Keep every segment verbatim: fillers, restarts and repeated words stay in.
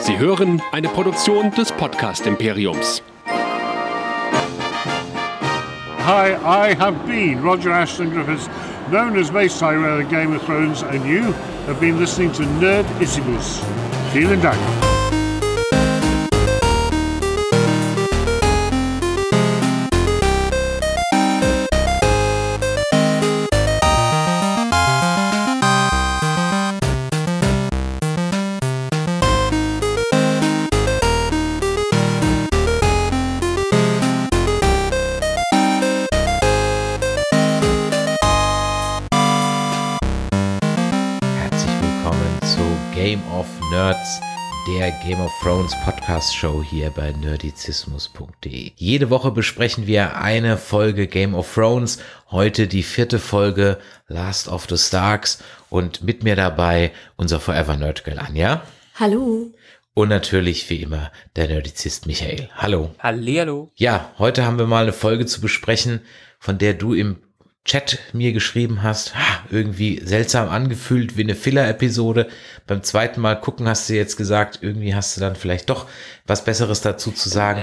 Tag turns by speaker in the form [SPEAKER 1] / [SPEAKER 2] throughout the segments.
[SPEAKER 1] Sie hören eine Produktion des Podcast-Imperiums.
[SPEAKER 2] Hi, I have been Roger Ashton Griffiths, known as Mace Tyrell in Game of Thrones, and you have been listening to Nerdissimus. Vielen Dank.
[SPEAKER 3] Nerds, der Game of Thrones Podcast Show hier bei nerdizismus punkt de. Jede Woche besprechen wir eine Folge Game of Thrones. Heute die vierte Folge Last of the Starks und mit mir dabei unser Forever Nerd Girl Anja.
[SPEAKER 4] Hallo.
[SPEAKER 3] Und natürlich wie immer der Nerdizist Michael. Hallo.
[SPEAKER 5] Hallihallo.
[SPEAKER 3] Ja, heute haben wir mal eine Folge zu besprechen, von der du im Chat mir geschrieben hast, irgendwie seltsam angefühlt wie eine Filler-Episode. Beim zweiten Mal gucken hast du jetzt gesagt, irgendwie hast du dann vielleicht doch was Besseres dazu zu sagen.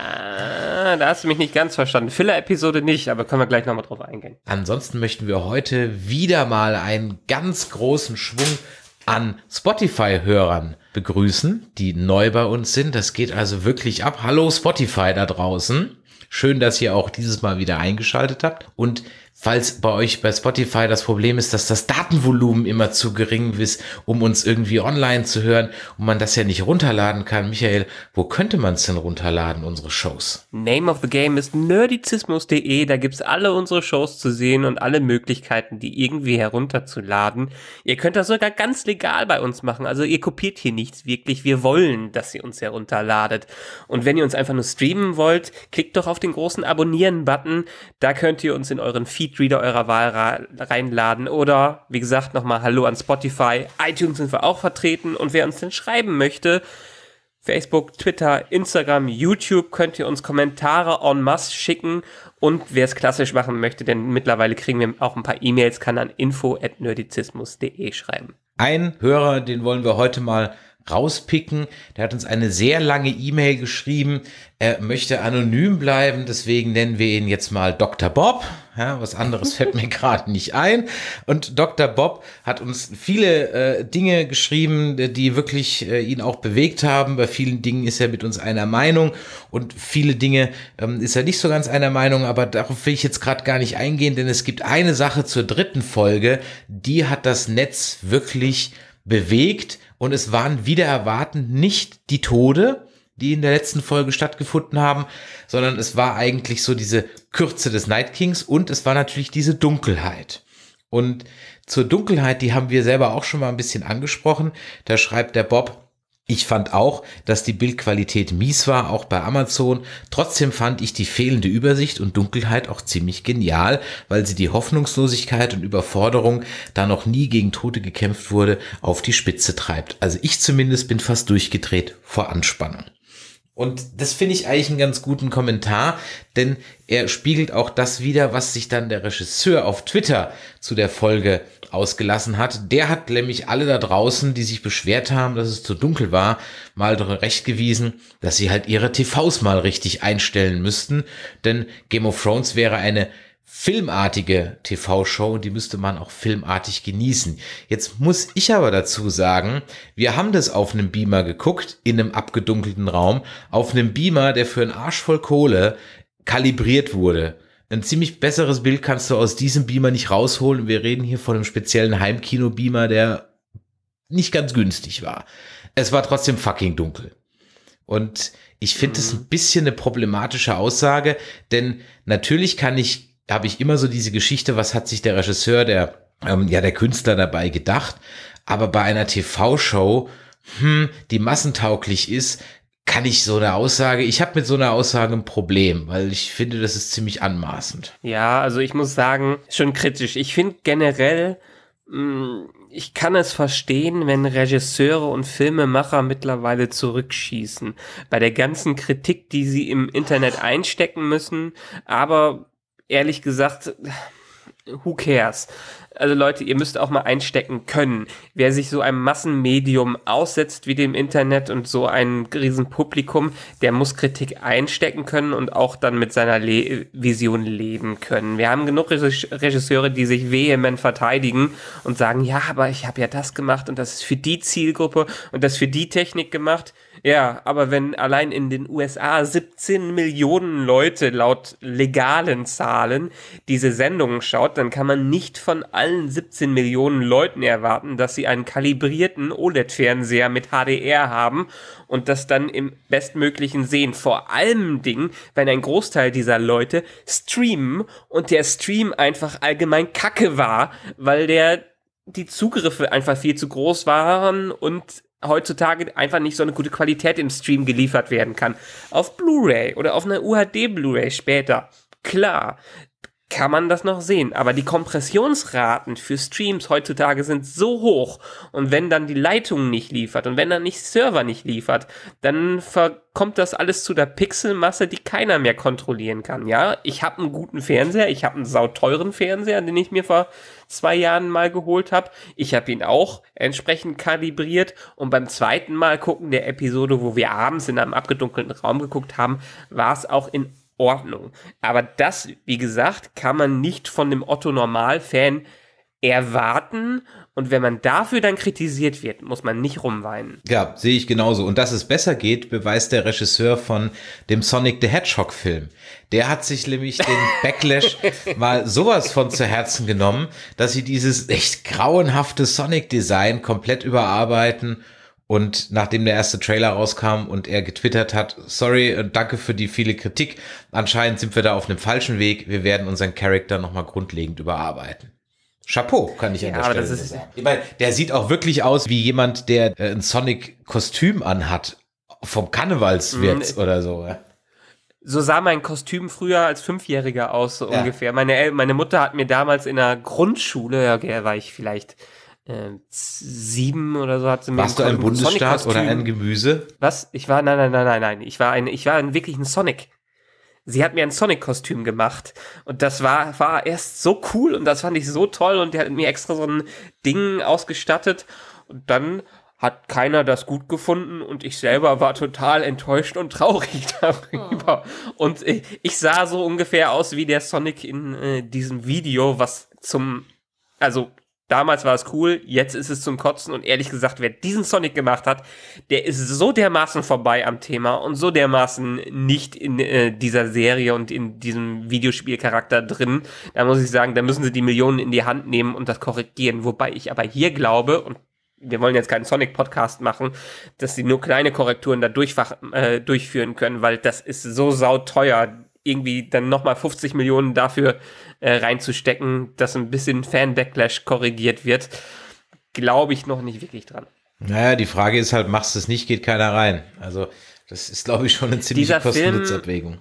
[SPEAKER 5] Äh, da hast du mich nicht ganz verstanden. Filler-Episode nicht, aber können wir gleich nochmal drauf eingehen.
[SPEAKER 3] Ansonsten möchten wir heute wieder mal einen ganz großen Schwung an Spotify-Hörern begrüßen, die neu bei uns sind. Das geht also wirklich ab. Hallo Spotify da draußen. Schön, dass ihr auch dieses Mal wieder eingeschaltet habt. Und falls bei euch bei Spotify das Problem ist, dass das Datenvolumen immer zu gering ist, um uns irgendwie online zu hören und man das ja nicht runterladen kann. Michael, wo könnte man es denn runterladen, unsere Shows?
[SPEAKER 5] Name of the Game ist nerdizismus punkt de. Da gibt's alle unsere Shows zu sehen und alle Möglichkeiten, die irgendwie herunterzuladen. Ihr könnt das sogar ganz legal bei uns machen. Also ihr kopiert hier nichts wirklich. Wir wollen, dass ihr uns herunterladet. Und wenn ihr uns einfach nur streamen wollt, klickt doch auf den großen Abonnieren-Button. Da könnt ihr uns in euren Feed Reader eurer Wahl reinladen oder, wie gesagt, nochmal Hallo an Spotify. iTunes sind wir auch vertreten und wer uns denn schreiben möchte, Facebook, Twitter, Instagram, YouTube, könnt ihr uns Kommentare en masse schicken und wer es klassisch machen möchte, denn mittlerweile kriegen wir auch ein paar E-Mails, kann an info at nerdizismus punkt de schreiben.
[SPEAKER 3] Ein Hörer, den wollen wir heute mal rauspicken. Der hat uns eine sehr lange E-Mail geschrieben. Er möchte anonym bleiben, deswegen nennen wir ihn jetzt mal Doktor Bob. Ja, was anderes fällt mir gerade nicht ein. Und Doktor Bob hat uns viele äh, Dinge geschrieben, die wirklich äh, ihn auch bewegt haben. Bei vielen Dingen ist er mit uns einer Meinung und viele Dinge ähm, ist er nicht so ganz einer Meinung, aber darauf will ich jetzt gerade gar nicht eingehen, denn es gibt eine Sache zur dritten Folge, die hat das Netz wirklich bewegt. Und es waren wider Erwarten nicht die Tode, die in der letzten Folge stattgefunden haben, sondern es war eigentlich so diese Kürze des Night Kings und es war natürlich diese Dunkelheit. Und zur Dunkelheit, die haben wir selber auch schon mal ein bisschen angesprochen. Da schreibt der Bob: Ich fand auch, dass die Bildqualität mies war, auch bei Amazon. Trotzdem fand ich die fehlende Übersicht und Dunkelheit auch ziemlich genial, weil sie die Hoffnungslosigkeit und Überforderung, da noch nie gegen Tote gekämpft wurde, auf die Spitze treibt. Also ich zumindest bin fast durchgedreht vor Anspannung. Und das finde ich eigentlich einen ganz guten Kommentar, denn er spiegelt auch das wider, was sich dann der Regisseur auf Twitter zu der Folge ausgelassen hat. Der hat nämlich alle da draußen, die sich beschwert haben, dass es zu dunkel war, mal recht gewiesen, dass sie halt ihre T Vs mal richtig einstellen müssten, denn Game of Thrones wäre eine filmartige T V-Show und die müsste man auch filmartig genießen. Jetzt muss ich aber dazu sagen, wir haben das auf einem Beamer geguckt, in einem abgedunkelten Raum, auf einem Beamer, der für einen Arsch voll Kohle kalibriert wurde. Ein ziemlich besseres Bild kannst du aus diesem Beamer nicht rausholen. Wir reden hier von einem speziellen Heimkino-Beamer, der nicht ganz günstig war. Es war trotzdem fucking dunkel. Und ich finde es ein bisschen eine problematische Aussage, denn natürlich kann ich habe ich immer so diese Geschichte, was hat sich der Regisseur, der ähm, ja der Künstler dabei gedacht, aber bei einer T V-Show, hm, die massentauglich ist, kann ich so eine Aussage, ich habe mit so einer Aussage ein Problem, weil ich finde, das ist ziemlich anmaßend.
[SPEAKER 5] Ja, also ich muss sagen, schon kritisch. Ich finde generell, mh, ich kann es verstehen, wenn Regisseure und Filmemacher mittlerweile zurückschießen bei der ganzen Kritik, die sie im Internet einstecken müssen, aber ehrlich gesagt, who cares? Also Leute, ihr müsst auch mal einstecken können. Wer sich so einem Massenmedium aussetzt wie dem Internet und so ein riesen Publikum, der muss Kritik einstecken können und auch dann mit seiner Le- Vision leben können. Wir haben genug Regisseure, die sich vehement verteidigen und sagen, ja, aber ich habe ja das gemacht und das ist für die Zielgruppe und das für die Technik gemacht. Ja, aber wenn allein in den U S A siebzehn Millionen Leute laut legalen Zahlen diese Sendungen schaut, dann kann man nicht von allen siebzehn Millionen Leuten erwarten, dass sie einen kalibrierten O L E D-Fernseher mit H D R haben und das dann im bestmöglichen sehen. Vor allem Dingen, wenn ein Großteil dieser Leute streamen und der Stream einfach allgemein Kacke war, weil der die Zugriffe einfach viel zu groß waren und heutzutage einfach nicht so eine gute Qualität im Stream geliefert werden kann. Auf Blu-ray oder auf einer U H D Blu-ray später, klar, kann man das noch sehen. Aber die Kompressionsraten für Streams heutzutage sind so hoch und wenn dann die Leitung nicht liefert und wenn dann nicht Server nicht liefert, dann kommt das alles zu der Pixelmasse, die keiner mehr kontrollieren kann. Ja, ich habe einen guten Fernseher, ich habe einen sauteuren Fernseher, den ich mir vor zwei Jahren mal geholt habe. Ich habe ihn auch entsprechend kalibriert und beim zweiten Mal gucken der Episode, wo wir abends in einem abgedunkelten Raum geguckt haben, war es auch in Ordnung. Aber das, wie gesagt, kann man nicht von dem Otto-Normal-Fan erwarten und wenn man dafür dann kritisiert wird, muss man nicht rumweinen.
[SPEAKER 3] Ja, sehe ich genauso. Und dass es besser geht, beweist der Regisseur von dem Sonic the Hedgehog Film. Der hat sich nämlich den Backlash mal sowas von zu Herzen genommen, dass sie dieses echt grauenhafte Sonic-Design komplett überarbeiten. Und nachdem der erste Trailer rauskam und er getwittert hat, sorry und danke für die viele Kritik, anscheinend sind wir da auf einem falschen Weg, wir werden unseren Charakter nochmal grundlegend überarbeiten. Chapeau, kann ich an
[SPEAKER 5] ja,
[SPEAKER 3] der
[SPEAKER 5] aber
[SPEAKER 3] Stelle
[SPEAKER 5] das ist
[SPEAKER 3] sagen. Ich meine, der sieht auch wirklich aus wie jemand, der äh, ein Sonic-Kostüm anhat, vom Karnevalswirt mm, oder so. Ja.
[SPEAKER 5] So sah mein Kostüm früher als Fünfjähriger aus, so ja. ungefähr. Meine, El- meine Mutter hat mir damals in der Grundschule, ja, okay, war ich vielleicht äh, sieben oder so, hat sie mir
[SPEAKER 3] Warst du ein Bundesstaat oder ein Gemüse?
[SPEAKER 5] Was? Ich war, nein, nein, nein, nein, nein. Ich war ein, ich war ein, wirklich ein Sonic. Sie hat mir ein Sonic-Kostüm gemacht und das war, war erst so cool und das fand ich so toll und die hat mir extra so ein Ding ausgestattet und dann hat keiner das gut gefunden und ich selber war total enttäuscht und traurig darüber. Oh. Und ich, ich sah so ungefähr aus wie der Sonic in äh, diesem Video, was zum, also damals war es cool, jetzt ist es zum Kotzen und ehrlich gesagt, wer diesen Sonic gemacht hat, der ist so dermaßen vorbei am Thema und so dermaßen nicht in äh, dieser Serie und in diesem Videospielcharakter drin. Da muss ich sagen, da müssen sie die Millionen in die Hand nehmen und das korrigieren. Wobei ich aber hier glaube, und wir wollen jetzt keinen Sonic-Podcast machen, dass sie nur kleine Korrekturen da durchfach, äh, durchführen können, weil das ist so sauteuer, irgendwie dann nochmal fünfzig Millionen dafür äh, reinzustecken, dass ein bisschen Fan-Backlash korrigiert wird, glaube ich noch nicht wirklich dran.
[SPEAKER 3] Naja, die Frage ist halt, machst du es nicht, geht keiner rein. Also das ist, glaube ich, schon eine ziemliche Kosten-Nutz-Abwägung.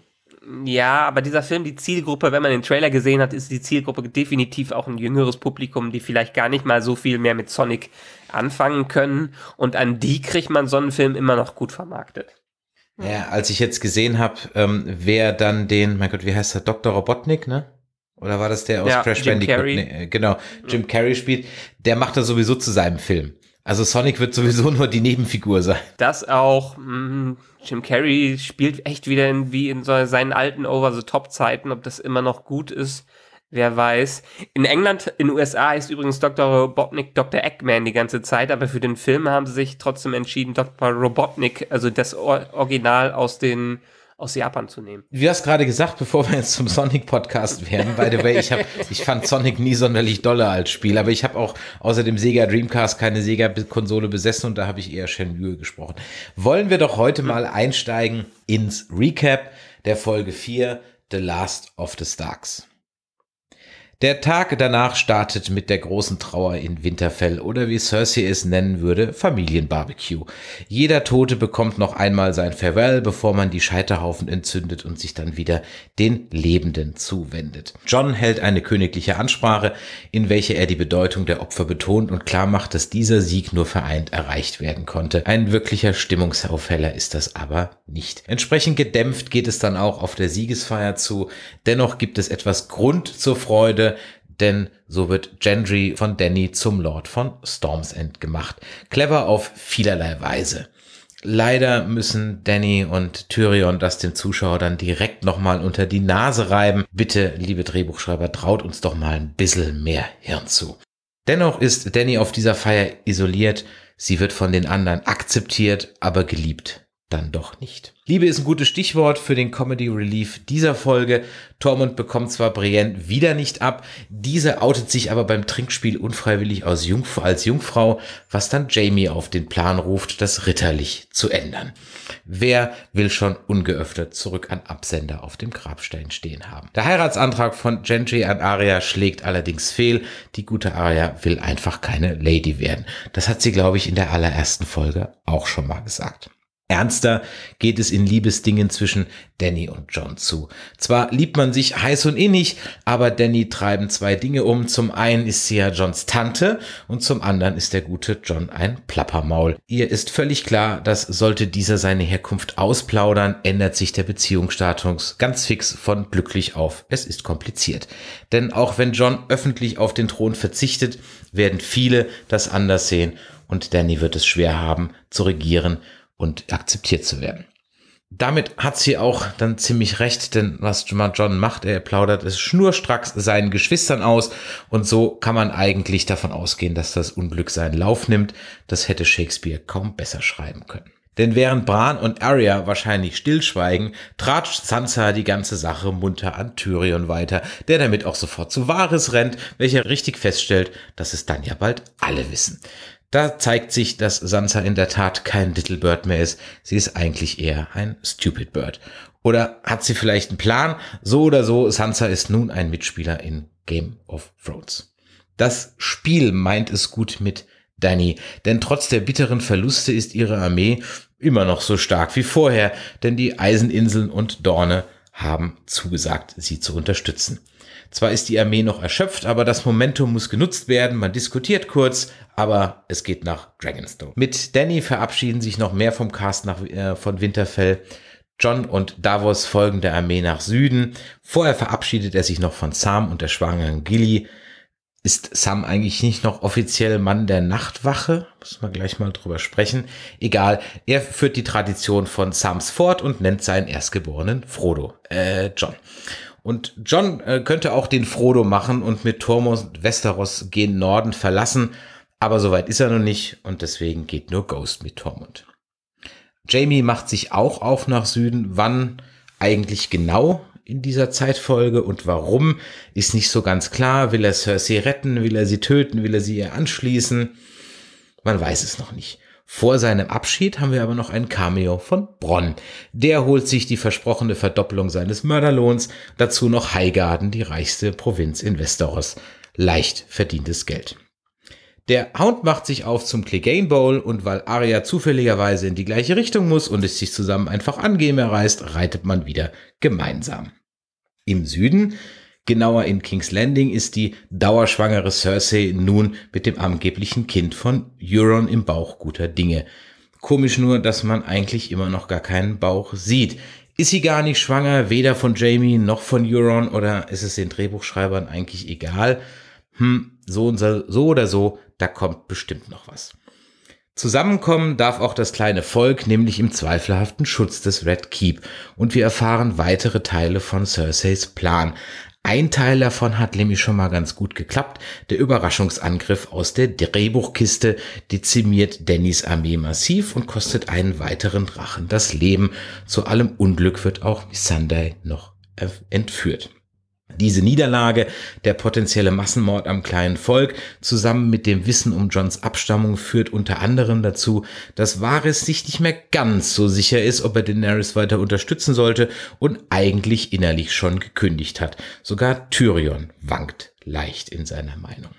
[SPEAKER 5] Ja, aber dieser Film, die Zielgruppe, wenn man den Trailer gesehen hat, ist die Zielgruppe definitiv auch ein jüngeres Publikum, die vielleicht gar nicht mal so viel mehr mit Sonic anfangen können und an die kriegt man so einen Film immer noch gut vermarktet.
[SPEAKER 3] Ja, als ich jetzt gesehen habe, ähm, wer dann den, mein Gott, wie heißt der, Doktor Robotnik, ne? Oder war das der aus
[SPEAKER 5] ja,
[SPEAKER 3] Crash
[SPEAKER 5] Jim
[SPEAKER 3] Bandicoot?
[SPEAKER 5] Carrey.
[SPEAKER 3] Nee, genau, Jim Carrey spielt, der macht das sowieso zu seinem Film. Also Sonic wird sowieso nur die Nebenfigur sein.
[SPEAKER 5] Das auch, mh, Jim Carrey spielt echt wieder in, wie in so seinen alten Over-the-Top-Zeiten, ob das immer noch gut ist, wer weiß. In England, in den U S A ist übrigens Doktor Robotnik Doktor Eggman die ganze Zeit, aber für den Film haben sie sich trotzdem entschieden, Doktor Robotnik, also das Original aus den aus Japan zu nehmen.
[SPEAKER 3] Du hast gerade gesagt, bevor wir jetzt zum Sonic-Podcast werden, by the way, ich, hab, ich fand Sonic nie sonderlich dolle als Spiel, aber ich habe auch außer dem Sega Dreamcast keine Sega-Konsole besessen und da habe ich eher Shenmue gesprochen. Wollen wir doch heute mal einsteigen ins Recap der Folge vier, The Last of the Starks. Der Tag danach startet mit der großen Trauer in Winterfell oder wie Cersei es nennen würde, Familienbarbecue. Jeder Tote bekommt noch einmal sein Farewell, bevor man die Scheiterhaufen entzündet und sich dann wieder den Lebenden zuwendet. Jon hält eine königliche Ansprache, in welcher er die Bedeutung der Opfer betont und klar macht, dass dieser Sieg nur vereint erreicht werden konnte. Ein wirklicher Stimmungsaufheller ist das aber nicht. Entsprechend gedämpft geht es dann auch auf der Siegesfeier zu. Dennoch gibt es etwas Grund zur Freude, denn so wird Gendry von Dany zum Lord von Storm's End gemacht. Clever auf vielerlei Weise. Leider müssen Dany und Tyrion das dem Zuschauer dann direkt nochmal unter die Nase reiben. Bitte, liebe Drehbuchschreiber, traut uns doch mal ein bisschen mehr Hirn zu. Dennoch ist Dany auf dieser Feier isoliert. Sie wird von den anderen akzeptiert, aber geliebt dann doch nicht. Liebe ist ein gutes Stichwort für den Comedy Relief dieser Folge. Tormund bekommt zwar Brienne wieder nicht ab, diese outet sich aber beim Trinkspiel unfreiwillig als, Jungf- als Jungfrau, was dann Jaime auf den Plan ruft, das ritterlich zu ändern. Wer will schon ungeöffnet zurück an Absender auf dem Grabstein stehen haben? Der Heiratsantrag von Gendry an Arya schlägt allerdings fehl. Die gute Arya will einfach keine Lady werden. Das hat sie, glaube ich, in der allerersten Folge auch schon mal gesagt. Ernster geht es in Liebesdingen zwischen Dany und Jon zu. Zwar liebt man sich heiß und innig, aber Dany treiben zwei Dinge um. Zum einen ist sie ja Jons Tante und zum anderen ist der gute Jon ein Plappermaul. Ihr ist völlig klar, dass sollte dieser seine Herkunft ausplaudern, ändert sich der Beziehungsstatus ganz fix von glücklich auf es ist kompliziert. Denn auch wenn Jon öffentlich auf den Thron verzichtet, werden viele das anders sehen und Dany wird es schwer haben zu regieren und akzeptiert zu werden. Damit hat sie auch dann ziemlich recht, denn was Jon macht, er plaudert es schnurstracks seinen Geschwistern aus und so kann man eigentlich davon ausgehen, dass das Unglück seinen Lauf nimmt. Das hätte Shakespeare kaum besser schreiben können. Denn während Bran und Arya wahrscheinlich stillschweigen, tratscht Sansa die ganze Sache munter an Tyrion weiter, der damit auch sofort zu Varys rennt, welcher richtig feststellt, dass es dann ja bald alle wissen. Da zeigt sich, dass Sansa in der Tat kein Little Bird mehr ist. Sie ist eigentlich eher ein Stupid Bird. Oder hat sie vielleicht einen Plan? So oder so, Sansa ist nun ein Mitspieler in Game of Thrones. Das Spiel meint es gut mit Dany, denn trotz der bitteren Verluste ist ihre Armee immer noch so stark wie vorher, denn die Eiseninseln und Dorne haben zugesagt, sie zu unterstützen. Zwar ist die Armee noch erschöpft, aber das Momentum muss genutzt werden. Man diskutiert kurz, aber es geht nach Dragonstone. Mit Dany verabschieden sich noch mehr vom Cast nach, äh, von Winterfell. Jon und Davos folgen der Armee nach Süden. Vorher verabschiedet er sich noch von Sam und der schwangeren Gilly. Ist Sam eigentlich nicht noch offiziell Mann der Nachtwache? Müssen wir gleich mal drüber sprechen. Egal, er führt die Tradition von Sams fort und nennt seinen Erstgeborenen Frodo, äh, Jon. Und Jon äh, könnte auch den Frodo machen und mit Tormund und Westeros gen Norden verlassen, aber soweit ist er noch nicht und deswegen geht nur Ghost mit Tormund. Jaime macht sich auch auf nach Süden. Wann eigentlich genau in dieser Zeitfolge und warum, ist nicht so ganz klar. Will er Cersei retten, will er sie töten, will er sie ihr anschließen? Man weiß es noch nicht. Vor seinem Abschied haben wir aber noch ein Cameo von Bronn. Der holt sich die versprochene Verdoppelung seines Mörderlohns, dazu noch Highgarden, die reichste Provinz in Westeros. Leicht verdientes Geld. Der Hound macht sich auf zum Clegane Bowl und weil Arya zufälligerweise in die gleiche Richtung muss und es sich zusammen einfach angenehm reißt, reitet man wieder gemeinsam. Im Süden, genauer in King's Landing, ist die dauerschwangere Cersei nun mit dem angeblichen Kind von Euron im Bauch guter Dinge. Komisch nur, dass man eigentlich immer noch gar keinen Bauch sieht. Ist sie gar nicht schwanger, weder von Jaime noch von Euron, oder ist es den Drehbuchschreibern eigentlich egal? Hm, so, und so, so oder so, da kommt bestimmt noch was. Zusammenkommen darf auch das kleine Volk, nämlich im zweifelhaften Schutz des Red Keep. Und wir erfahren weitere Teile von Cerseis Plan. Ein Teil davon hat nämlich schon mal ganz gut geklappt. Der Überraschungsangriff aus der Drehbuchkiste dezimiert Dannys Armee massiv und kostet einen weiteren Drachen das Leben. Zu allem Unglück wird auch Missandei noch entführt. Diese Niederlage, der potenzielle Massenmord am kleinen Volk, zusammen mit dem Wissen um Jons Abstammung führt unter anderem dazu, dass Varys sich nicht mehr ganz so sicher ist, ob er Daenerys weiter unterstützen sollte und eigentlich innerlich schon gekündigt hat. Sogar Tyrion wankt leicht in seiner Meinung.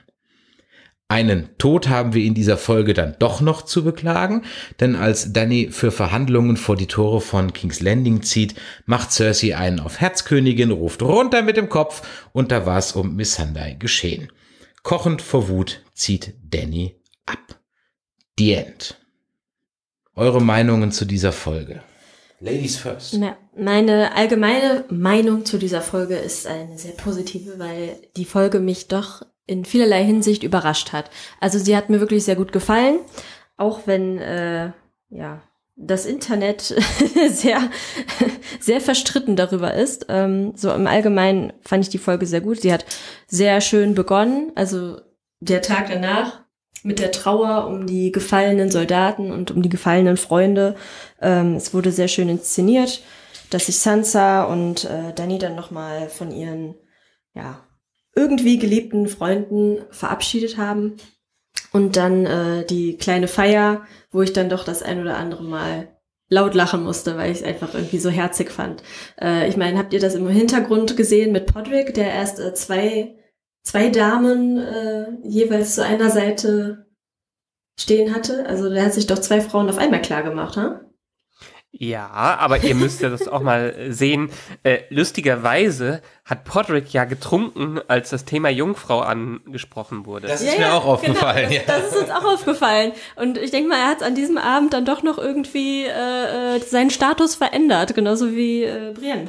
[SPEAKER 3] Einen Tod haben wir in dieser Folge dann doch noch zu beklagen, denn als Dany für Verhandlungen vor die Tore von King's Landing zieht, macht Cersei einen auf Herzkönigin, ruft runter mit dem Kopf und da war es um Missandei geschehen. Kochend vor Wut zieht Dany ab. The End. Eure Meinungen zu dieser Folge? Ladies first.
[SPEAKER 4] Ja, meine allgemeine Meinung zu dieser Folge ist eine sehr positive, weil die Folge mich doch in vielerlei Hinsicht überrascht hat. Also sie hat mir wirklich sehr gut gefallen, auch wenn äh, ja das Internet sehr sehr verstritten darüber ist. Ähm, so im Allgemeinen fand ich die Folge sehr gut. Sie hat sehr schön begonnen, also der Tag danach mit der Trauer um die gefallenen Soldaten und um die gefallenen Freunde. Ähm, es wurde sehr schön inszeniert, dass sich Sansa und äh, Dany dann nochmal von ihren, ja, irgendwie geliebten Freunden verabschiedet haben. Und dann äh, die kleine Feier, wo ich dann doch das ein oder andere Mal laut lachen musste, weil ich es einfach irgendwie so herzig fand. Äh, ich meine, habt ihr das im Hintergrund gesehen mit Podrick, der erst äh, zwei zwei Damen äh, jeweils zu einer Seite stehen hatte? Also der hat sich doch zwei Frauen auf einmal klar gemacht, ha?
[SPEAKER 5] Ja, aber ihr müsst ja das auch mal sehen. Äh, lustigerweise hat Podrick ja getrunken, als das Thema Jungfrau angesprochen wurde.
[SPEAKER 3] Das ist
[SPEAKER 4] Ja,
[SPEAKER 3] mir
[SPEAKER 4] ja,
[SPEAKER 3] auch aufgefallen.
[SPEAKER 4] Genau, das, das ist uns auch aufgefallen. Und ich denke mal, er hat an diesem Abend dann doch noch irgendwie äh, seinen Status verändert, genauso wie äh, Brienne.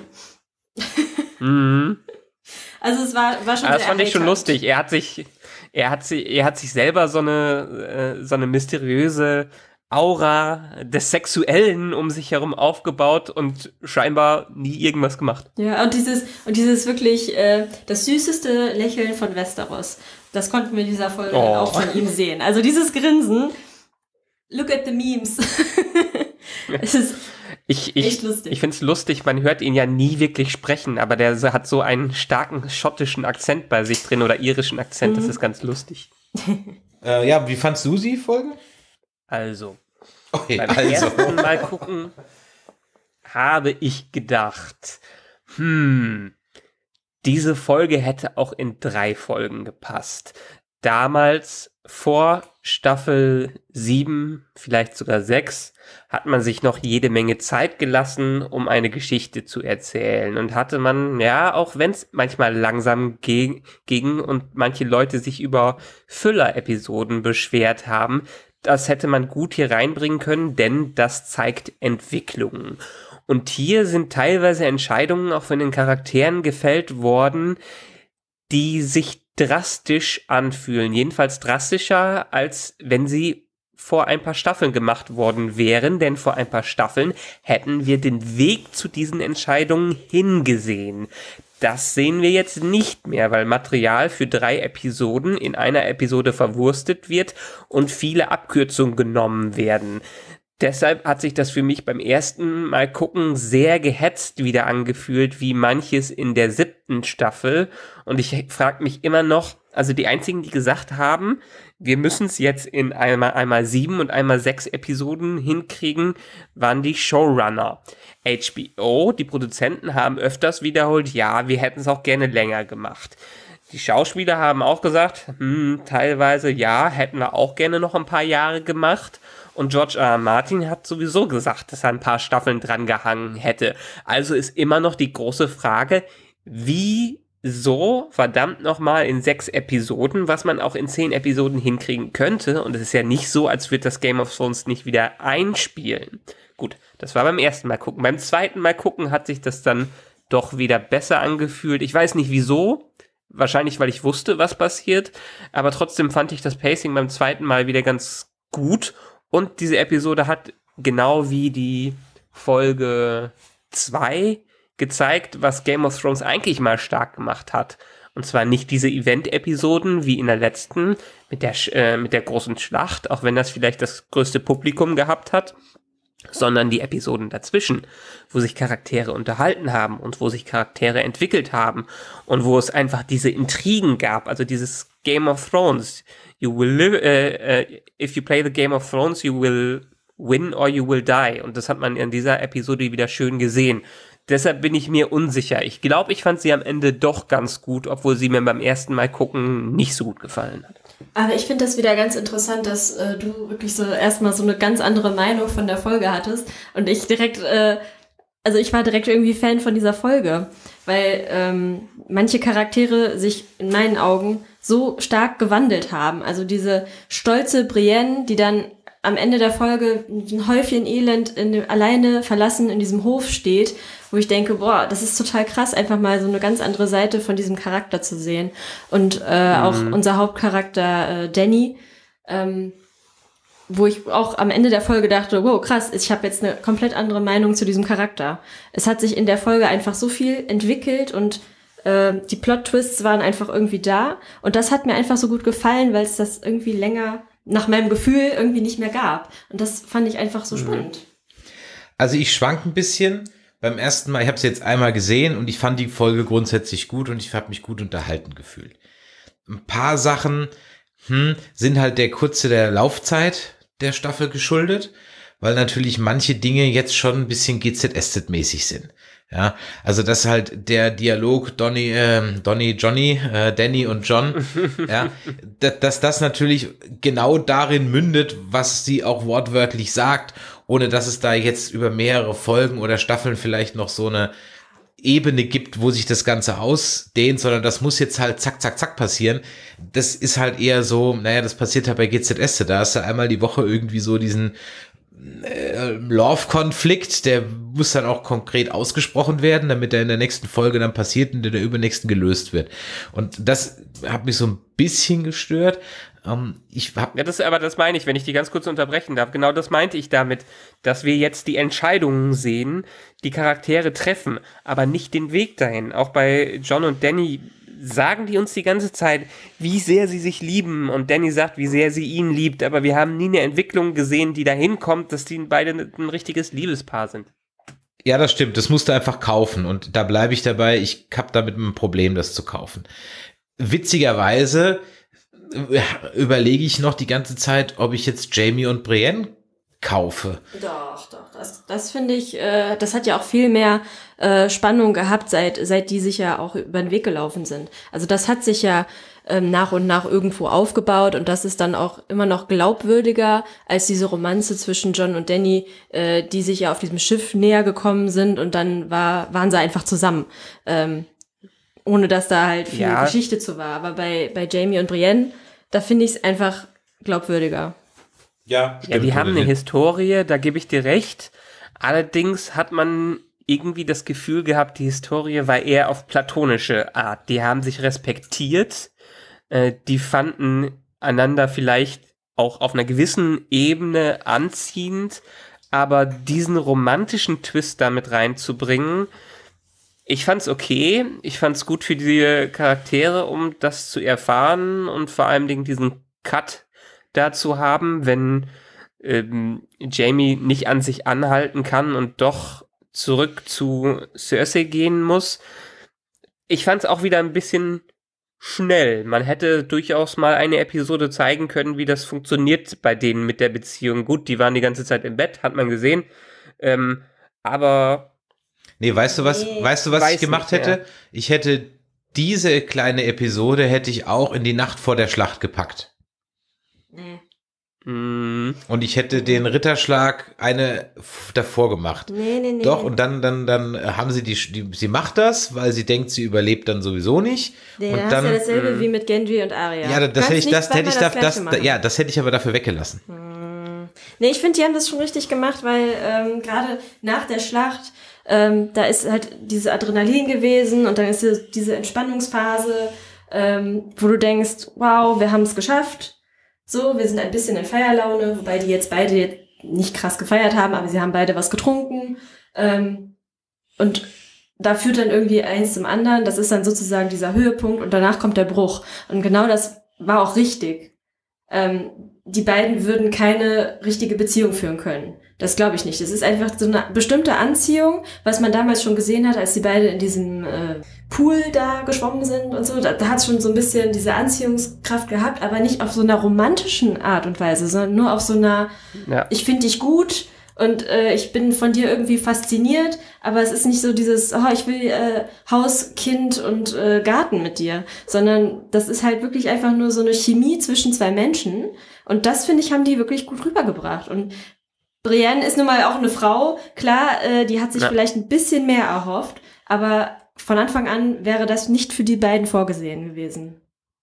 [SPEAKER 5] Mhm.
[SPEAKER 4] Also es war, war schon
[SPEAKER 5] Aber
[SPEAKER 4] sehr
[SPEAKER 5] das fand ich schon
[SPEAKER 4] erheiternd.
[SPEAKER 5] lustig. Er hat sich, er hat sich, er hat sich selber so eine, äh, so eine mysteriöse Aura des Sexuellen um sich herum aufgebaut und scheinbar nie irgendwas gemacht.
[SPEAKER 4] Ja, und dieses, und dieses wirklich, äh, das süßeste Lächeln von Westeros, das konnten wir in dieser Folge
[SPEAKER 5] Oh.
[SPEAKER 4] auch von ihm sehen. Also dieses Grinsen, look at the memes. Es ist
[SPEAKER 5] Ich,
[SPEAKER 4] echt
[SPEAKER 5] ich,
[SPEAKER 4] lustig.
[SPEAKER 5] ich finde es lustig, man hört ihn ja nie wirklich sprechen, aber der so- hat so einen starken schottischen Akzent bei sich drin oder irischen Akzent, das ist ganz lustig.
[SPEAKER 3] Äh, ja, wie fandst du die Folge?
[SPEAKER 5] Also,
[SPEAKER 3] Okay,
[SPEAKER 5] beim
[SPEAKER 3] also.
[SPEAKER 5] ersten Mal gucken habe ich gedacht, hm, diese Folge hätte auch in drei Folgen gepasst. Damals vor Staffel sieben, vielleicht sogar sechs, hat man sich noch jede Menge Zeit gelassen, um eine Geschichte zu erzählen. Und hatte man, ja, auch wenn es manchmal langsam ge- ging und manche Leute sich über Füller-Episoden beschwert haben, das hätte man gut hier reinbringen können, denn das zeigt Entwicklungen. Und hier sind teilweise Entscheidungen auch von den Charakteren gefällt worden, die sich drastisch anfühlen. Jedenfalls drastischer, als wenn sie vor ein paar Staffeln gemacht worden wären, denn vor ein paar Staffeln hätten wir den Weg zu diesen Entscheidungen hingesehen. Das sehen wir jetzt nicht mehr, weil Material für drei Episoden in einer Episode verwurstet wird und viele Abkürzungen genommen werden. Deshalb hat sich das für mich beim ersten Mal gucken sehr gehetzt wieder angefühlt, wie manches in der siebten Staffel. Und ich frage mich immer noch, also die einzigen, die gesagt haben, wir müssen es jetzt in einmal, einmal sieben und einmal sechs Episoden hinkriegen, waren die Showrunner. H B O, die Produzenten, haben öfters wiederholt, ja, wir hätten es auch gerne länger gemacht. Die Schauspieler haben auch gesagt, hm, teilweise, ja, hätten wir auch gerne noch ein paar Jahre gemacht. Und George R. R. Martin hat sowieso gesagt, dass er ein paar Staffeln dran gehangen hätte. Also ist immer noch die große Frage, wieso verdammt nochmal in sechs Episoden, was man auch in zehn Episoden hinkriegen könnte. Und es ist ja nicht so, als würde das Game of Thrones nicht wieder einspielen. Gut, das war beim ersten Mal gucken. Beim zweiten Mal gucken hat sich das dann doch wieder besser angefühlt. Ich weiß nicht wieso. Wahrscheinlich, weil ich wusste, was passiert. Aber trotzdem fand ich das Pacing beim zweiten Mal wieder ganz gut. Und diese Episode hat genau wie die Folge zwei gezeigt, was Game of Thrones eigentlich mal stark gemacht hat. Und zwar nicht diese Event-Episoden wie in der letzten mit der, äh, mit der großen Schlacht, auch wenn das vielleicht das größte Publikum gehabt hat, sondern die Episoden dazwischen, wo sich Charaktere unterhalten haben und wo sich Charaktere entwickelt haben und wo es einfach diese Intrigen gab, also dieses Game of Thrones. You will live, uh, uh, if you play the Game of Thrones, you will win or you will die. Und das hat man in dieser Episode wieder schön gesehen. Deshalb bin ich mir unsicher. Ich glaube, ich fand sie am Ende doch ganz gut, obwohl sie mir beim ersten Mal gucken nicht so gut gefallen hat.
[SPEAKER 4] Aber ich finde das wieder ganz interessant, dass äh, du wirklich so erstmal so eine ganz andere Meinung von der Folge hattest und ich direkt, äh, also ich war direkt irgendwie Fan von dieser Folge, weil ähm, manche Charaktere sich in meinen Augen so stark gewandelt haben. Also diese stolze Brienne, die dann am Ende der Folge ein Häufchen Elend in dem, alleine verlassen in diesem Hof steht, wo ich denke, boah, das ist total krass, einfach mal so eine ganz andere Seite von diesem Charakter zu sehen. Und äh, mhm. auch unser Hauptcharakter äh, Danny, ähm, wo ich auch am Ende der Folge dachte, wow, krass, ich habe jetzt eine komplett andere Meinung zu diesem Charakter. Es hat sich in der Folge einfach so viel entwickelt und äh, die Plot-Twists waren einfach irgendwie da. Und das hat mir einfach so gut gefallen, weil es das irgendwie länger nach meinem Gefühl irgendwie nicht mehr gab. Und das fand ich einfach so mhm. spannend.
[SPEAKER 3] Also ich schwank ein bisschen. Beim ersten Mal, ich habe es jetzt einmal gesehen und ich fand die Folge grundsätzlich gut und ich habe mich gut unterhalten gefühlt. Ein paar Sachen hm, sind halt der Kurze der Laufzeit der Staffel geschuldet, weil natürlich manche Dinge jetzt schon ein bisschen G Z S-mäßig sind. Ja, also dass halt der Dialog Donny, äh, Donny, Johnny, äh, Danny und John, ja, dass, dass das natürlich genau darin mündet, was sie auch wortwörtlich sagt, ohne dass es da jetzt über mehrere Folgen oder Staffeln vielleicht noch so eine Ebene gibt, wo sich das Ganze ausdehnt, sondern das muss jetzt halt zack, zack, zack passieren. Das ist halt eher so, naja, das passiert halt bei G Z S, da hast du einmal die Woche irgendwie so diesen äh, Love-Konflikt, der muss dann auch konkret ausgesprochen werden, damit er in der nächsten Folge dann passiert und in der übernächsten gelöst wird. Und das hat mich so ein bisschen gestört. Um, ich hab
[SPEAKER 5] ja, das, aber das meine ich, wenn ich die ganz kurz unterbrechen darf. Genau das meinte ich damit, dass wir jetzt die Entscheidungen sehen, die Charaktere treffen, aber nicht den Weg dahin. Auch bei John und Danny sagen die uns die ganze Zeit, wie sehr sie sich lieben, und Danny sagt, wie sehr sie ihn liebt, aber wir haben nie eine Entwicklung gesehen, die dahin kommt, dass die beide ein richtiges Liebespaar sind.
[SPEAKER 3] Ja, das stimmt. Das musst du einfach kaufen, und da bleibe ich dabei. Ich habe damit ein Problem, das zu kaufen. Witzigerweise überlege ich noch die ganze Zeit, ob ich jetzt Jamie und Brienne kaufe.
[SPEAKER 4] Doch, doch. Das, das finde ich, äh, das hat ja auch viel mehr äh, Spannung gehabt, seit seit die sich ja auch über den Weg gelaufen sind. Also das hat sich ja ähm, nach und nach irgendwo aufgebaut, und das ist dann auch immer noch glaubwürdiger als diese Romanze zwischen John und Danny, äh, die sich ja auf diesem Schiff näher gekommen sind, und dann war waren sie einfach zusammen. Ähm, ohne dass da halt viel ja. Geschichte zu war. Aber bei, bei Jamie und Brienne, da finde ich es einfach glaubwürdiger.
[SPEAKER 5] Ja, ja, die haben eine Historie, da gebe ich dir recht. Allerdings hat man irgendwie das Gefühl gehabt, die Historie war eher auf platonische Art. Die haben sich respektiert, äh, die fanden einander vielleicht auch auf einer gewissen Ebene anziehend, aber diesen romantischen Twist damit reinzubringen, ich fand's okay, ich fand's gut für die Charaktere, um das zu erfahren, und vor allem diesen Cut da zu haben, wenn ähm, Jamie nicht an sich anhalten kann und doch zurück zu Cersei gehen muss. Ich fand's auch wieder ein bisschen schnell. Man hätte durchaus mal eine Episode zeigen können, wie das funktioniert bei denen mit der Beziehung. Gut, die waren die ganze Zeit im Bett, hat man gesehen, ähm, aber
[SPEAKER 3] Nee, weißt du was, nee, weißt du, was ich gemacht nicht, hätte? Ja. Ich hätte diese kleine Episode hätte ich auch in die Nacht vor der Schlacht gepackt.
[SPEAKER 4] Nee.
[SPEAKER 3] Mm. Und ich hätte den Ritterschlag eine davor gemacht.
[SPEAKER 4] Nee, nee, nee.
[SPEAKER 3] Doch, und dann, dann, dann haben sie die, die, sie macht das, weil sie denkt, sie überlebt dann sowieso nicht.
[SPEAKER 4] Nee,
[SPEAKER 3] und
[SPEAKER 4] dann
[SPEAKER 3] dann
[SPEAKER 4] hast du ja dasselbe mm. wie mit Gendry und Arya.
[SPEAKER 3] Ja, das hätte ich, das hätte ich, das, das, das ja, das hätte ich aber dafür weggelassen.
[SPEAKER 4] Hm. Nee, ich finde, die haben das schon richtig gemacht, weil ähm, gerade nach der Schlacht, Ähm, da ist halt dieses Adrenalin gewesen, und dann ist diese Entspannungsphase, ähm, wo du denkst, wow, wir haben es geschafft. So, wir sind ein bisschen in Feierlaune, wobei die jetzt beide nicht krass gefeiert haben, aber sie haben beide was getrunken. Ähm, und da führt dann irgendwie eins zum anderen. Das ist dann sozusagen dieser Höhepunkt, und danach kommt der Bruch. Und genau das war auch richtig. Ähm, die beiden würden keine richtige Beziehung führen können. Das glaube ich nicht. Das ist einfach so eine bestimmte Anziehung, was man damals schon gesehen hat, als die beide in diesem äh, Pool da geschwommen sind und so. Da, da hat es schon so ein bisschen diese Anziehungskraft gehabt, aber nicht auf so einer romantischen Art und Weise, sondern nur auf so einer, ja. ich finde dich gut und äh, ich bin von dir irgendwie fasziniert, aber es ist nicht so dieses, oh, ich will äh, Haus, Kind und äh, Garten mit dir, sondern das ist halt wirklich einfach nur so eine Chemie zwischen zwei Menschen, und das, finde ich, haben die wirklich gut rübergebracht. Und Brienne ist nun mal auch eine Frau, klar, äh, die hat sich ja. vielleicht ein bisschen mehr erhofft, aber von Anfang an wäre das nicht für die beiden vorgesehen gewesen.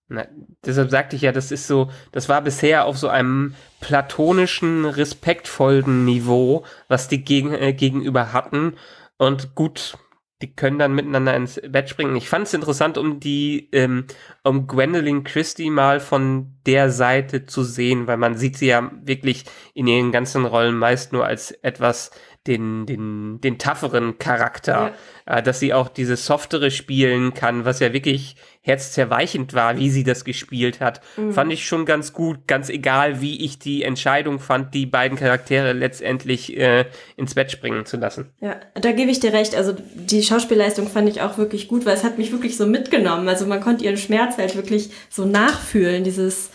[SPEAKER 5] Na, deshalb sagte ich ja, das ist so, das war bisher auf so einem platonischen, respektvollen Niveau, was die gegen, äh, gegenüber hatten. Und gut, die können dann miteinander ins Bett springen. Ich fand es interessant, um die, ähm, um Gwendoline Christie mal von der Seite zu sehen, weil man sieht sie ja wirklich in ihren ganzen Rollen meist nur als etwas den, den, den tougheren Charakter, ja. äh, dass sie auch diese softere spielen kann, was ja wirklich herzzerweichend war, wie sie das gespielt hat, mhm. fand ich schon ganz gut, ganz egal, wie ich die Entscheidung fand, die beiden Charaktere letztendlich äh, ins Bett springen zu lassen.
[SPEAKER 4] Ja, da gebe ich dir recht, also die Schauspielleistung fand ich auch wirklich gut, weil es hat mich wirklich so mitgenommen, also man konnte ihren Schmerz halt wirklich so nachfühlen, dieses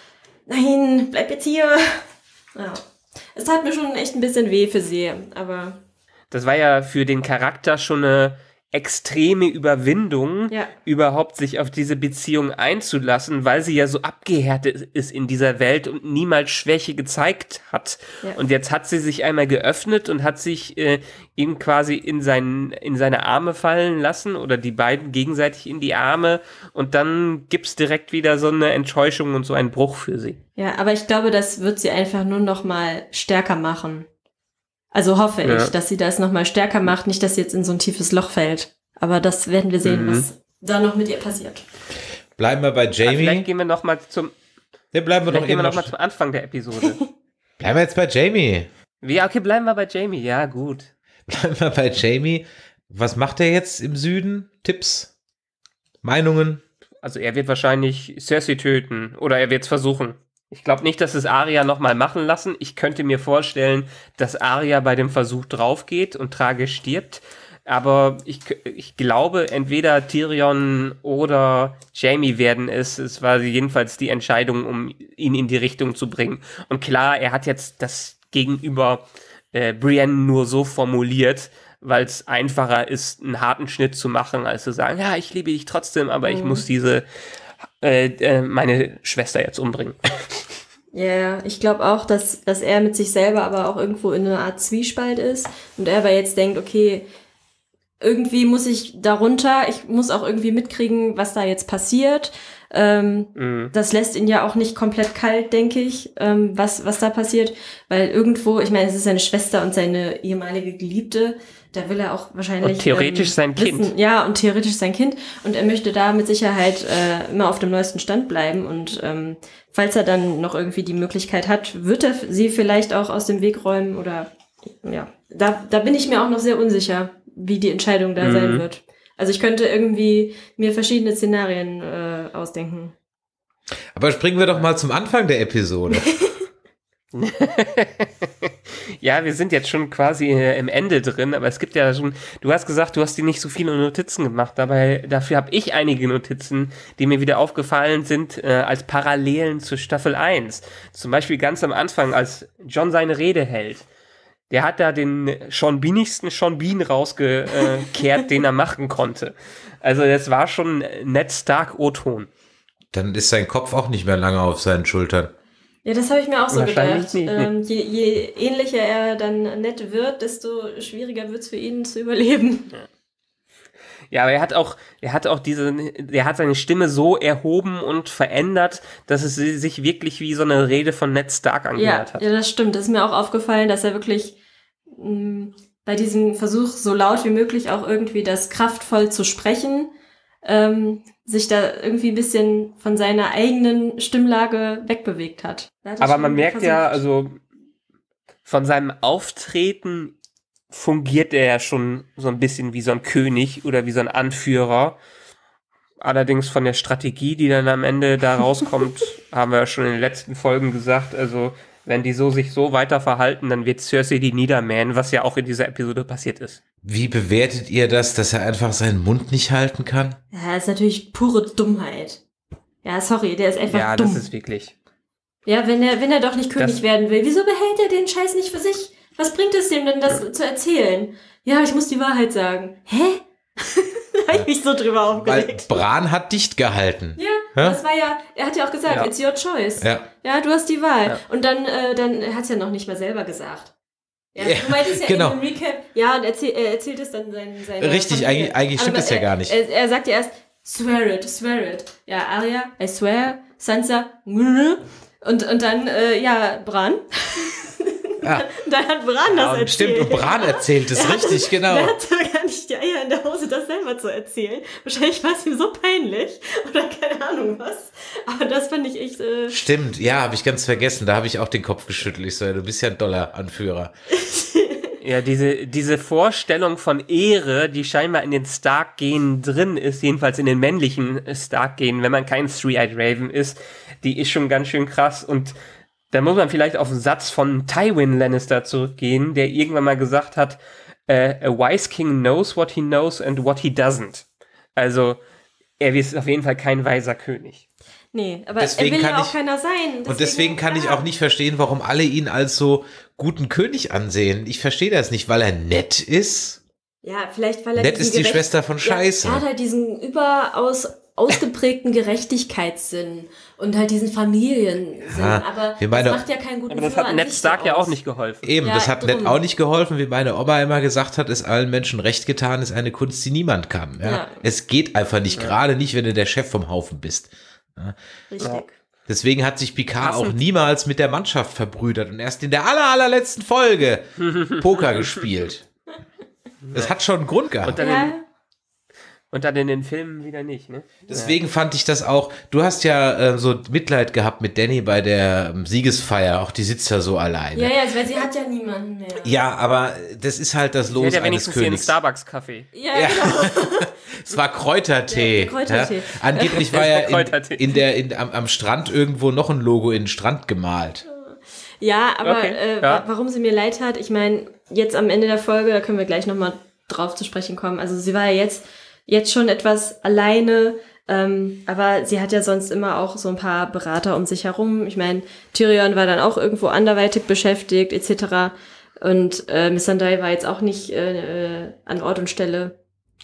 [SPEAKER 4] nein, bleib jetzt hier. Ja. Es tat mir schon echt ein bisschen weh für sie, aber...
[SPEAKER 5] Das war ja für den Charakter schon eine extreme Überwindung,
[SPEAKER 4] ja.
[SPEAKER 5] überhaupt sich auf diese Beziehung einzulassen, weil sie ja so abgehärtet ist in dieser Welt und niemals Schwäche gezeigt hat.
[SPEAKER 4] Ja.
[SPEAKER 5] Und jetzt hat sie sich einmal geöffnet und hat sich äh, ihm quasi in, seinen, in seine Arme fallen lassen oder die beiden gegenseitig in die Arme und dann gibt's direkt wieder so eine Enttäuschung und so einen Bruch für sie.
[SPEAKER 4] Ja, aber ich glaube, das wird sie einfach nur noch mal stärker machen. Also hoffe ich, ja. dass sie das noch mal stärker macht, nicht, dass sie jetzt in so ein tiefes Loch fällt. Aber das werden wir sehen, mhm. was da noch mit ihr passiert.
[SPEAKER 3] Bleiben wir bei Jamie.
[SPEAKER 5] Aber vielleicht gehen wir noch mal zum,
[SPEAKER 3] ja, bleiben wir
[SPEAKER 5] vielleicht
[SPEAKER 3] noch
[SPEAKER 5] gehen wir
[SPEAKER 3] noch
[SPEAKER 5] noch mal zum Anfang der Episode.
[SPEAKER 3] Bleiben wir jetzt bei Jamie.
[SPEAKER 5] Ja, okay, bleiben wir bei Jamie. Ja, gut.
[SPEAKER 3] Bleiben wir bei Jamie. Was macht er jetzt im Süden? Tipps? Meinungen?
[SPEAKER 5] Also er wird wahrscheinlich Cersei töten oder er wird es versuchen. Ich glaube nicht, dass es Arya nochmal machen lassen. Ich könnte mir vorstellen, dass Arya bei dem Versuch draufgeht und tragisch stirbt. Aber ich, ich glaube, entweder Tyrion oder Jamie werden es. Es war jedenfalls die Entscheidung, um ihn in die Richtung zu bringen. Und klar, er hat jetzt das gegenüber äh, Brienne nur so formuliert, weil es einfacher ist, einen harten Schnitt zu machen, als zu sagen, ja, ich liebe dich trotzdem, aber mhm. ich muss diese äh, äh, meine Schwester jetzt umbringen.
[SPEAKER 4] Ja, yeah, ich glaube auch, dass, dass er mit sich selber aber auch irgendwo in einer Art Zwiespalt ist und er aber jetzt denkt, okay, irgendwie muss ich darunter, ich muss auch irgendwie mitkriegen, was da jetzt passiert. Ähm, mhm. Das lässt ihn ja auch nicht komplett kalt, denke ich, ähm, was, was da passiert, weil irgendwo, ich meine, es ist seine Schwester und seine ehemalige Geliebte, da will er auch wahrscheinlich...
[SPEAKER 5] Und theoretisch ähm, sein
[SPEAKER 4] wissen,
[SPEAKER 5] Kind.
[SPEAKER 4] Ja, und theoretisch sein Kind und er möchte da mit Sicherheit äh, immer auf dem neuesten Stand bleiben und ähm, falls er dann noch irgendwie die Möglichkeit hat, wird er sie vielleicht auch aus dem Weg räumen oder, ja, da, da bin ich mir auch noch sehr unsicher, wie die Entscheidung da mhm. sein wird. Also ich könnte irgendwie mir verschiedene Szenarien äh, ausdenken.
[SPEAKER 3] Aber springen wir doch mal zum Anfang der Episode.
[SPEAKER 5] Ja, wir sind jetzt schon quasi äh, im Ende drin, aber es gibt ja schon, du hast gesagt, du hast dir nicht so viele Notizen gemacht, dabei dafür habe ich einige Notizen, die mir wieder aufgefallen sind, äh, als Parallelen zu Staffel eins. Zum Beispiel ganz am Anfang, als Jon seine Rede hält. Der hat da den Sean Beanigsten Sean Bean rausgekehrt, den er machen konnte. Also das war schon Ned Stark O-Ton.
[SPEAKER 3] Dann ist sein Kopf auch nicht mehr lange auf seinen Schultern.
[SPEAKER 4] Ja, das habe ich mir auch so gedacht.
[SPEAKER 5] Nicht,
[SPEAKER 4] ähm, je, je ähnlicher er dann Ned wird, desto schwieriger wird es für ihn zu überleben.
[SPEAKER 5] Ja. Ja, aber er hat auch, er hat auch diese, er hat seine Stimme so erhoben und verändert, dass es sich wirklich wie so eine Rede von Ned Stark angehört
[SPEAKER 4] ja,
[SPEAKER 5] hat.
[SPEAKER 4] Ja, das stimmt. Das ist mir auch aufgefallen, dass er wirklich mh, bei diesem Versuch, so laut wie möglich auch irgendwie das kraftvoll zu sprechen, ähm, sich da irgendwie ein bisschen von seiner eigenen Stimmlage wegbewegt hat. hat
[SPEAKER 5] aber man merkt
[SPEAKER 4] versucht.
[SPEAKER 5] ja, also von seinem Auftreten fungiert er ja schon so ein bisschen wie so ein König oder wie so ein Anführer. Allerdings von der Strategie, die dann am Ende da rauskommt, haben wir ja schon in den letzten Folgen gesagt, also wenn die so sich so weiter verhalten, dann wird Cersei die niedermähen, was ja auch in dieser Episode passiert ist.
[SPEAKER 3] Wie bewertet ihr das, dass er einfach seinen Mund nicht halten kann?
[SPEAKER 4] Ja, das ist natürlich pure Dummheit. Ja, sorry, der ist einfach
[SPEAKER 5] ja,
[SPEAKER 4] dumm.
[SPEAKER 5] Ja, das ist wirklich...
[SPEAKER 4] Ja, wenn er, wenn er doch nicht König
[SPEAKER 5] das
[SPEAKER 4] werden will, wieso behält er den Scheiß nicht für sich? Was bringt es dem denn, das ja. zu erzählen? Ja, ich muss die Wahrheit sagen. Hä? Da habe ich mich so drüber aufgeregt.
[SPEAKER 3] Weil Bran hat dicht gehalten.
[SPEAKER 4] Ja, ja, das war ja, er hat ja auch gesagt, ja. It's your choice.
[SPEAKER 3] Ja,
[SPEAKER 4] ja du hast die Wahl.
[SPEAKER 5] Ja.
[SPEAKER 4] Und dann, äh, dann er hat es ja noch nicht mal selber gesagt. Ja,
[SPEAKER 3] ja,
[SPEAKER 4] du meintest ja
[SPEAKER 3] genau.
[SPEAKER 4] in dem Recap, ja, und erzähl, er erzählt es dann seinen... seinen
[SPEAKER 3] Richtig, eigentlich, eigentlich stimmt
[SPEAKER 4] aber
[SPEAKER 3] das ja
[SPEAKER 4] er,
[SPEAKER 3] gar nicht.
[SPEAKER 4] Er, er sagt ja erst, swear it, swear it. Ja, Arya, I swear, Sansa, und, und dann, äh, ja, Bran.
[SPEAKER 3] Ja.
[SPEAKER 4] Dann hat Bran das
[SPEAKER 3] Ja,
[SPEAKER 4] erzählt.
[SPEAKER 3] stimmt, und Bran erzählt es richtig, genau.
[SPEAKER 4] Der hatte gar nicht die Eier in der Hose, das selber zu erzählen. Wahrscheinlich war es ihm so peinlich oder keine Ahnung was. Aber das fand ich echt... Äh
[SPEAKER 3] Stimmt, ja, habe ich ganz vergessen. Da habe ich auch den Kopf geschüttelt. Ich so, du bist ja ein doller Anführer.
[SPEAKER 5] Ja, diese, diese Vorstellung von Ehre, die scheinbar in den Stark-Genen drin ist, jedenfalls in den männlichen Stark-Genen, wenn man kein Three-Eyed Raven ist, die ist schon ganz schön krass. Und da muss man vielleicht auf einen Satz von Tywin Lannister zurückgehen, der irgendwann mal gesagt hat, uh, a wise king knows what he knows and what he doesn't. Also, er ist auf jeden Fall kein weiser König.
[SPEAKER 4] Nee, aber
[SPEAKER 3] Deswegen
[SPEAKER 4] er will
[SPEAKER 3] kann
[SPEAKER 4] ja auch
[SPEAKER 3] ich-
[SPEAKER 4] keiner sein. Deswegen,
[SPEAKER 3] Und deswegen kann ich
[SPEAKER 4] ja.
[SPEAKER 3] auch nicht verstehen, warum alle ihn als so guten König ansehen. Ich verstehe das nicht, weil er nett ist.
[SPEAKER 4] Ja, vielleicht, weil er
[SPEAKER 3] Nett
[SPEAKER 4] diesen
[SPEAKER 3] ist die
[SPEAKER 4] gerecht-
[SPEAKER 3] Schwester von Scheiße.
[SPEAKER 4] Ja, er hat halt diesen überaus ausgeprägten Gerechtigkeitssinn und halt diesen Familiensinn.
[SPEAKER 3] Ja,
[SPEAKER 4] aber
[SPEAKER 3] wir meine-
[SPEAKER 4] das macht ja keinen guten
[SPEAKER 5] Aber das
[SPEAKER 4] Führer
[SPEAKER 5] hat
[SPEAKER 4] an
[SPEAKER 5] Ned
[SPEAKER 4] sich
[SPEAKER 5] Stark
[SPEAKER 4] so
[SPEAKER 5] ja
[SPEAKER 4] aus.
[SPEAKER 5] auch nicht geholfen.
[SPEAKER 3] Eben,
[SPEAKER 4] Ja,
[SPEAKER 3] das hat Ned
[SPEAKER 4] drum.
[SPEAKER 3] auch nicht geholfen, wie meine Oma immer gesagt hat, ist allen Menschen recht getan, ist eine Kunst, die niemand kann. Ja?
[SPEAKER 4] Ja.
[SPEAKER 3] Es geht einfach nicht, gerade nicht, wenn du der Chef vom Haufen bist.
[SPEAKER 4] Richtig.
[SPEAKER 5] Ja.
[SPEAKER 3] Deswegen hat sich Picard
[SPEAKER 5] Passend.
[SPEAKER 3] auch niemals mit der Mannschaft verbrüdert und erst in der aller, allerletzten Folge Poker gespielt. Das hat schon einen Grund gehabt.
[SPEAKER 5] Und dann,
[SPEAKER 4] Ja,
[SPEAKER 5] in, und dann in den Filmen wieder nicht, ne?
[SPEAKER 3] Deswegen fand ich das auch, du hast ja äh, so Mitleid gehabt mit Dany bei der ähm, Siegesfeier, auch die sitzt ja so alleine.
[SPEAKER 4] ja, ja, weil sie hat ja niemanden mehr.
[SPEAKER 3] Ja, aber das ist halt das
[SPEAKER 5] Ich
[SPEAKER 3] Los
[SPEAKER 5] hätte ja
[SPEAKER 3] eines
[SPEAKER 5] wenigstens hier einen
[SPEAKER 3] Königs.
[SPEAKER 5] Starbucks-Kaffee.
[SPEAKER 4] Ja,
[SPEAKER 3] Ja.
[SPEAKER 4] genau.
[SPEAKER 3] Es war Kräutertee.
[SPEAKER 4] Ja, Kräutertee.
[SPEAKER 3] Ja. Angeblich war ja in,
[SPEAKER 5] Kräutertee.
[SPEAKER 3] in der, in, am, am Strand irgendwo noch ein Logo in den Strand gemalt.
[SPEAKER 4] Ja, aber
[SPEAKER 5] Okay,
[SPEAKER 4] äh,
[SPEAKER 5] ja.
[SPEAKER 4] wa- warum sie mir leid hat, ich meine, jetzt am Ende der Folge, da können wir gleich nochmal drauf zu sprechen kommen. Also sie war ja jetzt, jetzt schon etwas alleine, ähm, aber sie hat ja sonst immer auch so ein paar Berater um sich herum. Ich meine, Tyrion war dann auch irgendwo anderweitig beschäftigt, et cetera. Und äh, Missandei war jetzt auch nicht äh, äh, an Ort und Stelle.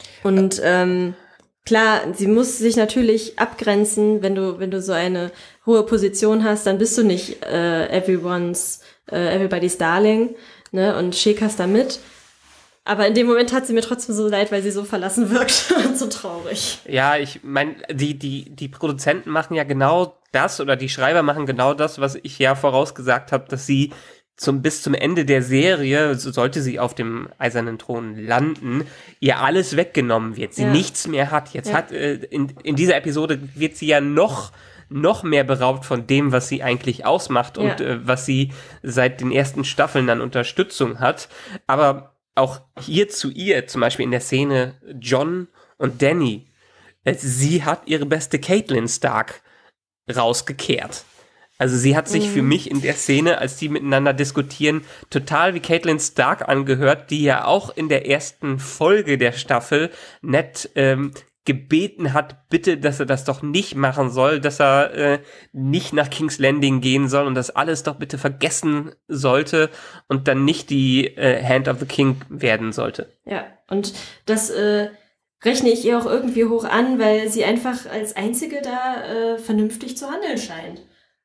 [SPEAKER 4] Und ähm, klar, sie muss sich natürlich abgrenzen, wenn du, wenn du so eine hohe Position hast, dann bist du nicht äh, everyone's, äh, everybody's darling, ne, und schäkerst da mit. Aber in dem Moment hat sie mir trotzdem so leid, weil sie so verlassen wirkt und so traurig.
[SPEAKER 5] Ja, ich meine, die, die, die Produzenten machen ja genau das, oder die Schreiber machen genau das, was ich ja vorausgesagt habe, dass sie zum, bis zum Ende der Serie, so sollte sie auf dem eisernen Thron landen, ihr alles weggenommen wird, sie
[SPEAKER 4] Ja.
[SPEAKER 5] nichts mehr hat. Jetzt
[SPEAKER 4] Ja.
[SPEAKER 5] hat, äh, in, in dieser Episode wird sie ja noch noch mehr beraubt von dem, was sie eigentlich ausmacht und
[SPEAKER 4] Ja.
[SPEAKER 5] äh, was sie seit den ersten Staffeln an Unterstützung hat. Aber auch hier zu ihr, zum Beispiel in der Szene Jon und Dany, äh, sie hat ihre beste Catelyn Stark rausgekehrt. Also sie hat sich für mich in der Szene, als die miteinander diskutieren, total wie Catelyn Stark angehört, die ja auch in der ersten Folge der Staffel Ned ähm, gebeten hat, bitte, dass er das doch nicht machen soll, dass er äh, nicht nach King's Landing gehen soll und das alles doch bitte vergessen sollte und dann nicht die äh, Hand of the King werden sollte.
[SPEAKER 4] Ja, und das äh, rechne ich ihr auch irgendwie hoch an, weil sie einfach als Einzige da äh, vernünftig zu handeln scheint.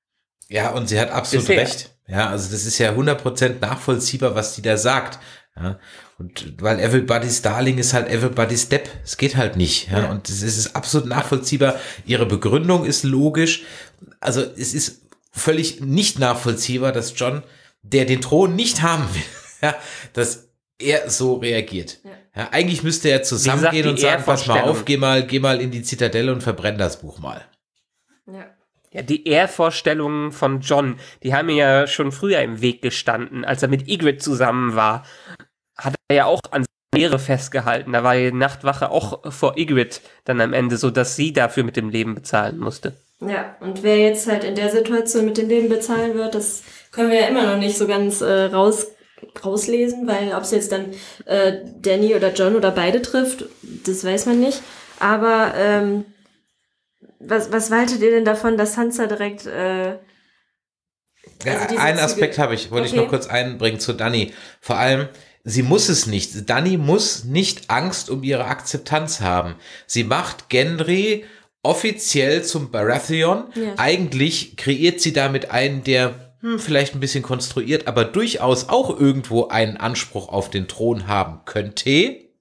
[SPEAKER 3] Ja, und sie hat absolut
[SPEAKER 5] Bisher.
[SPEAKER 3] recht. Ja, also das ist ja hundert Prozent nachvollziehbar, was die da sagt. Ja, und weil everybody's darling ist halt everybody's Depp. Es geht halt nicht. Ja,
[SPEAKER 4] Ja.
[SPEAKER 3] und es ist absolut nachvollziehbar. Ihre Begründung ist logisch. Also es ist völlig nicht nachvollziehbar, dass Jon, der den Thron nicht haben will, ja, dass er so reagiert.
[SPEAKER 4] Ja.
[SPEAKER 3] Ja, eigentlich müsste er zusammengehen
[SPEAKER 5] die
[SPEAKER 3] und sagen, pass mal
[SPEAKER 5] Ehrvorstellung.
[SPEAKER 3] auf, geh mal, geh mal in die Zitadelle und verbrenn das Buch mal.
[SPEAKER 4] Ja.
[SPEAKER 5] Ja, die Ehrvorstellungen von Jon, die haben mir ja schon früher im Weg gestanden, als er mit Ygritte zusammen war, hat er ja auch an seiner Ehre festgehalten. Da war die Nachtwache auch vor Ygritte dann am Ende, so dass sie dafür mit dem Leben bezahlen musste.
[SPEAKER 4] Ja, und wer jetzt halt in der Situation mit dem Leben bezahlen wird, das können wir ja immer noch nicht so ganz äh, raus, rauslesen, weil ob es jetzt dann äh, Dany oder Jon oder beide trifft, das weiß man nicht. Aber ähm, was, was haltet ihr denn davon, dass Sansa direkt äh,
[SPEAKER 3] Ja,
[SPEAKER 4] Also diese
[SPEAKER 3] einen
[SPEAKER 4] Züge-
[SPEAKER 3] Aspekt habe ich, wollte ich
[SPEAKER 4] Okay.
[SPEAKER 3] noch kurz einbringen zu Dany. Vor allem, sie muss es nicht. Dany muss nicht Angst um ihre Akzeptanz haben. Sie macht Gendry offiziell zum Baratheon.
[SPEAKER 4] Ja.
[SPEAKER 3] Eigentlich kreiert sie damit einen, der hm, vielleicht ein bisschen konstruiert, aber durchaus auch irgendwo einen Anspruch auf den Thron haben könnte.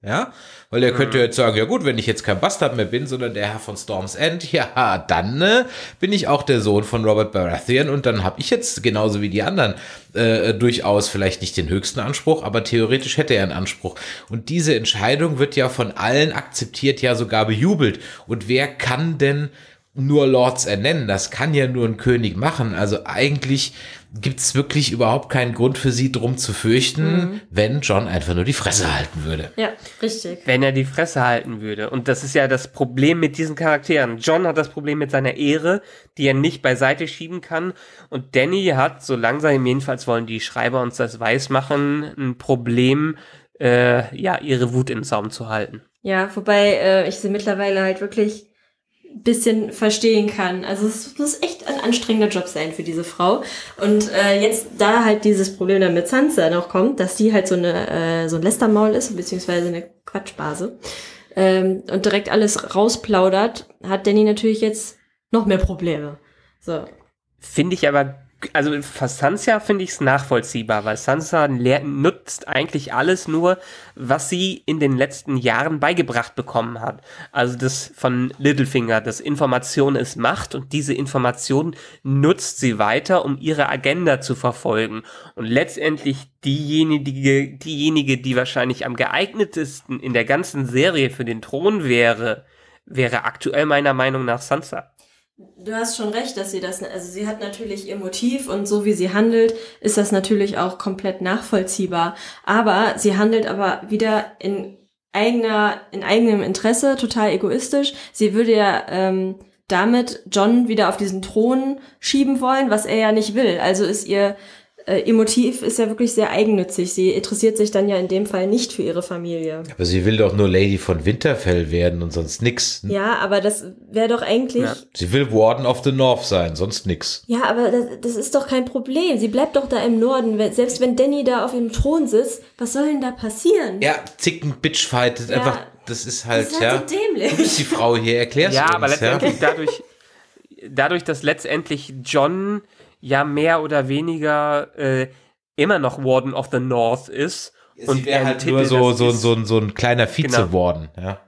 [SPEAKER 3] Ja, weil er könnte jetzt sagen, ja gut, wenn ich jetzt kein Bastard mehr bin, sondern der Herr von Storm's End, ja, dann äh, bin ich auch der Sohn von Robert Baratheon und dann habe ich jetzt genauso wie die anderen äh, durchaus vielleicht nicht den höchsten Anspruch, aber theoretisch hätte er einen Anspruch. Und diese Entscheidung wird ja von allen akzeptiert, ja sogar bejubelt. Und wer kann denn nur Lords ernennen? Das kann ja nur ein König machen. Also eigentlich gibt es wirklich überhaupt keinen Grund für sie, drum zu fürchten, mhm. wenn Jon einfach nur die Fresse halten würde.
[SPEAKER 4] Ja, richtig.
[SPEAKER 5] Wenn er die Fresse halten würde. Und das ist ja das Problem mit diesen Charakteren. Jon hat das Problem mit seiner Ehre, die er nicht beiseite schieben kann. Und Dany hat, so langsam jedenfalls wollen die Schreiber uns das weismachen, ein Problem, äh, ja, ihre Wut in den Zaum zu halten.
[SPEAKER 4] Ja, wobei äh, ich sie mittlerweile halt wirklich bisschen verstehen kann. Also es muss echt ein anstrengender Job sein für diese Frau. Und äh, jetzt, da halt dieses Problem dann mit Sansa noch kommt, dass die halt so eine äh, so ein Lästermaul ist, beziehungsweise eine Quatschbase, ähm, und direkt alles rausplaudert, hat Dany natürlich jetzt noch mehr Probleme. So.
[SPEAKER 5] Finde ich aber, also für Sansa finde ich es nachvollziehbar, weil Sansa lehr- nutzt eigentlich alles nur, was sie in den letzten Jahren beigebracht bekommen hat. Also das von Littlefinger, das Information ist Macht und diese Information nutzt sie weiter, um ihre Agenda zu verfolgen. Und letztendlich diejenige, diejenige, die wahrscheinlich am geeignetesten in der ganzen Serie für den Thron wäre, wäre aktuell meiner Meinung nach Sansa.
[SPEAKER 4] Du hast schon recht, dass sie das, also sie hat natürlich ihr Motiv und so wie sie handelt, ist das natürlich auch komplett nachvollziehbar. Aber sie handelt aber wieder in eigener, in eigenem Interesse, total egoistisch. Sie würde ja ähm, damit Jon wieder auf diesen Thron schieben wollen, was er ja nicht will. Also ist ihr äh, ihr Motiv ist ja wirklich sehr eigennützig. Sie interessiert sich dann ja in dem Fall nicht für ihre Familie.
[SPEAKER 3] Aber sie will doch nur Lady von Winterfell werden und sonst nix.
[SPEAKER 4] Ja, aber das wäre doch eigentlich... Ja.
[SPEAKER 3] Sie will Warden of the North sein, sonst nix.
[SPEAKER 4] Ja, aber das, das ist doch kein Problem. Sie bleibt doch da im Norden. Selbst wenn Dany da auf dem Thron sitzt, was soll denn da passieren?
[SPEAKER 3] Ja, Zicken, Bitchfight, ja, einfach, das ist halt,
[SPEAKER 4] das ist halt
[SPEAKER 3] ja,
[SPEAKER 4] so dämlich.
[SPEAKER 3] Du bist die Frau hier, erklärst
[SPEAKER 5] ja,
[SPEAKER 3] du uns.
[SPEAKER 5] aber letztendlich
[SPEAKER 3] ja?
[SPEAKER 5] dadurch, dadurch, dass letztendlich Jon ja mehr oder weniger äh, immer noch Warden of the North ist.
[SPEAKER 3] Sie
[SPEAKER 5] und
[SPEAKER 3] wäre halt nur so, so, so, so ein kleiner Vize-Warden, genau. ja.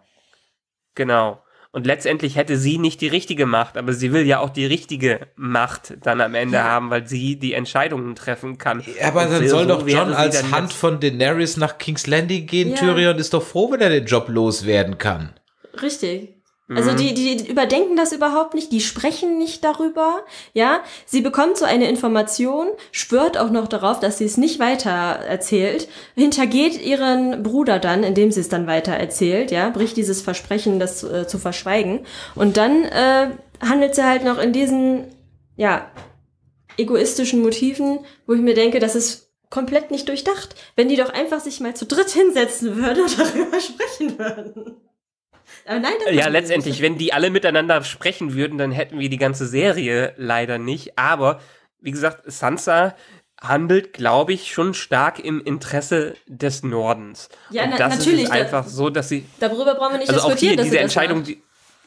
[SPEAKER 5] Genau. Und letztendlich hätte sie nicht die richtige Macht, aber sie will ja auch die richtige Macht dann am Ende ja. haben, weil sie die Entscheidungen treffen kann.
[SPEAKER 3] Ja, aber und dann soll so doch Jon als Hand von Daenerys nach King's Landing gehen. Ja. Tyrion ist doch froh, wenn er den Job loswerden kann.
[SPEAKER 4] Richtig. Also die, die überdenken das überhaupt nicht, die sprechen nicht darüber, ja. Sie bekommt so eine Information, schwört auch noch darauf, dass sie es nicht weiter erzählt, hintergeht ihren Bruder dann, indem sie es dann weiter erzählt, ja, bricht dieses Versprechen, das äh, zu verschweigen. Und dann äh, handelt sie halt noch in diesen, ja, egoistischen Motiven, wo ich mir denke, das ist komplett nicht durchdacht. Wenn die doch einfach sich mal zu dritt hinsetzen würden und darüber sprechen würden. Aber nein, das
[SPEAKER 5] ja, letztendlich, nicht. Wenn die alle miteinander sprechen würden, dann hätten wir die ganze Serie leider nicht. Aber, wie gesagt, Sansa handelt, glaube ich, schon stark im Interesse des Nordens.
[SPEAKER 4] Ja,
[SPEAKER 5] und
[SPEAKER 4] na,
[SPEAKER 5] das
[SPEAKER 4] natürlich.
[SPEAKER 5] ist einfach da, so, dass sie...
[SPEAKER 4] Darüber brauchen wir nicht
[SPEAKER 5] also
[SPEAKER 4] diskutieren,
[SPEAKER 5] auch hier,
[SPEAKER 4] dass
[SPEAKER 5] diese
[SPEAKER 4] sie
[SPEAKER 5] Entscheidung,
[SPEAKER 4] das
[SPEAKER 5] die,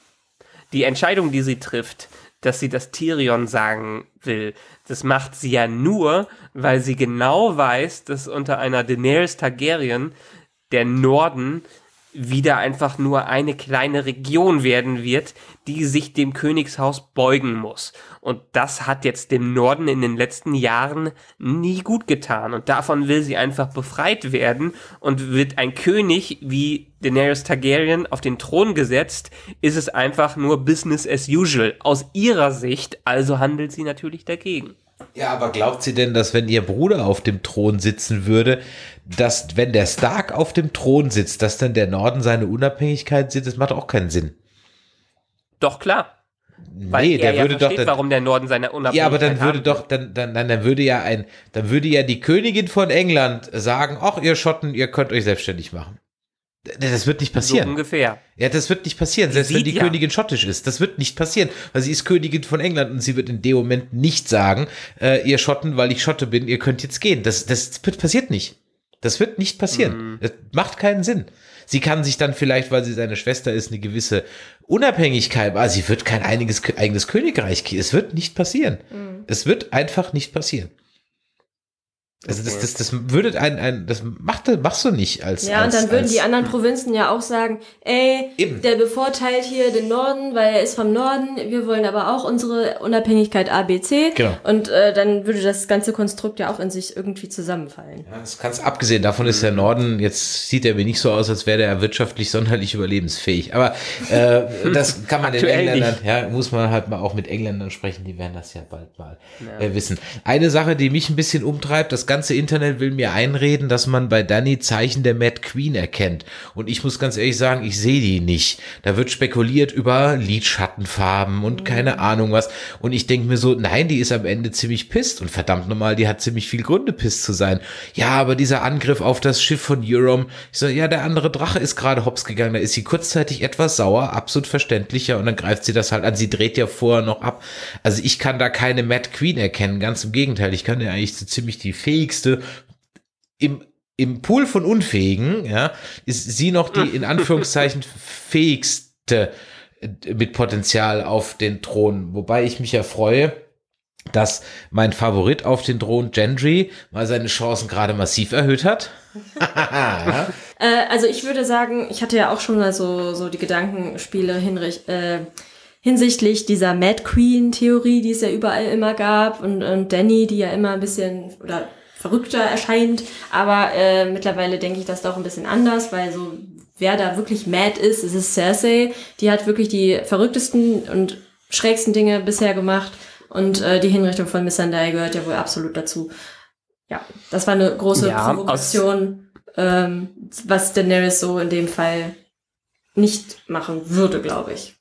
[SPEAKER 5] die Entscheidung, die sie trifft, dass sie das Tyrion sagen will, das macht sie ja nur, weil sie genau weiß, dass unter einer Daenerys Targaryen der Norden wieder einfach nur eine kleine Region werden wird, die sich dem Königshaus beugen muss. Und das hat jetzt dem Norden in den letzten Jahren nie gut getan. Und davon will sie einfach befreit werden. Und wird ein König wie Daenerys Targaryen auf den Thron gesetzt, ist es einfach nur Business as usual. Aus ihrer Sicht, also handelt sie natürlich dagegen.
[SPEAKER 3] Ja, aber glaubt sie denn, dass wenn ihr Bruder auf dem Thron sitzen würde, dass wenn der Stark auf dem Thron sitzt, dass dann der Norden seine Unabhängigkeit sieht? Das macht auch keinen Sinn.
[SPEAKER 5] Doch, klar.
[SPEAKER 3] Nee,
[SPEAKER 5] Weil
[SPEAKER 3] der
[SPEAKER 5] er
[SPEAKER 3] würde
[SPEAKER 5] ja
[SPEAKER 3] doch
[SPEAKER 5] versteht,
[SPEAKER 3] dann,
[SPEAKER 5] warum der Norden seine Unabhängigkeit
[SPEAKER 3] ja, aber dann würde
[SPEAKER 5] haben.
[SPEAKER 3] doch dann, dann dann dann würde ja ein dann würde ja die Königin von England sagen, ach ihr Schotten, ihr könnt euch selbstständig machen. Das wird nicht passieren.
[SPEAKER 5] So ungefähr.
[SPEAKER 3] Ja, das wird nicht passieren, selbst wenn die ja. Königin schottisch ist. Das wird nicht passieren, weil sie ist Königin von England und sie wird in dem Moment nicht sagen, äh, ihr Schotten, weil ich Schotte bin, ihr könnt jetzt gehen. Das, das wird, passiert nicht. Das wird nicht passieren. Mhm. Das macht keinen Sinn. Sie kann sich dann vielleicht, weil sie seine Schwester ist, eine gewisse Unabhängigkeit, aber sie wird kein einiges, eigenes Königreich. Es wird nicht passieren. Mhm. Es wird einfach nicht passieren. Also das, das, das würde ein, ein das macht, machst du nicht als
[SPEAKER 4] Ja,
[SPEAKER 3] als,
[SPEAKER 4] und dann würden
[SPEAKER 3] als,
[SPEAKER 4] die anderen Provinzen ja auch sagen, ey,
[SPEAKER 3] Eben.
[SPEAKER 4] der bevorteilt hier den Norden, weil er ist vom Norden, wir wollen aber auch unsere Unabhängigkeit A B C.
[SPEAKER 3] Genau.
[SPEAKER 4] Und äh, dann würde das ganze Konstrukt ja auch in sich irgendwie zusammenfallen.
[SPEAKER 3] Ja, das kannst abgesehen davon ist der Norden, jetzt sieht er mir nicht so aus, als wäre der wirtschaftlich sonderlich überlebensfähig. Aber äh, das kann man den Engländern, nicht. ja, muss man halt mal auch mit Engländern sprechen, die werden das ja bald mal ja. äh, wissen. Eine Sache, die mich ein bisschen umtreibt, das ganze Internet will mir einreden, dass man bei Dany Zeichen der Mad Queen erkennt. Und ich muss ganz ehrlich sagen, ich sehe die nicht. Da wird spekuliert über Lidschattenfarben und keine Ahnung was. Und ich denke mir so, nein, die ist am Ende ziemlich pisst. Und verdammt nochmal, die hat ziemlich viel Gründe, pisst zu sein. Ja, aber dieser Angriff auf das Schiff von Euron, ich so, ja, der andere Drache ist gerade hops gegangen. Da ist sie kurzzeitig etwas sauer, absolut verständlicher. Und dann greift sie das halt an. Sie dreht ja vorher noch ab. Also ich kann da keine Mad Queen erkennen. Ganz im Gegenteil. Ich kann ja eigentlich so ziemlich die fähigste Im, im Pool von Unfähigen, ja, ist sie noch die in Anführungszeichen fähigste mit Potenzial auf den Thron. Wobei ich mich ja freue, dass mein Favorit auf den Thron, Gendry, mal seine Chancen gerade massiv erhöht hat. ja.
[SPEAKER 4] äh, also ich würde sagen, ich hatte ja auch schon mal so, so die Gedankenspiele hinrich, äh, hinsichtlich dieser Mad Queen-Theorie, die es ja überall immer gab und, und Dany, die ja immer ein bisschen oder verrückter erscheint, aber äh, mittlerweile denke ich das doch ein bisschen anders, weil so, wer da wirklich mad ist, ist es Cersei, die hat wirklich die verrücktesten und schrägsten Dinge bisher gemacht und äh, die Hinrichtung von Missandei gehört ja wohl absolut dazu. Ja, das war eine große
[SPEAKER 5] ja,
[SPEAKER 4] Provokation, ähm, was Daenerys so in dem Fall nicht machen würde, glaube ich.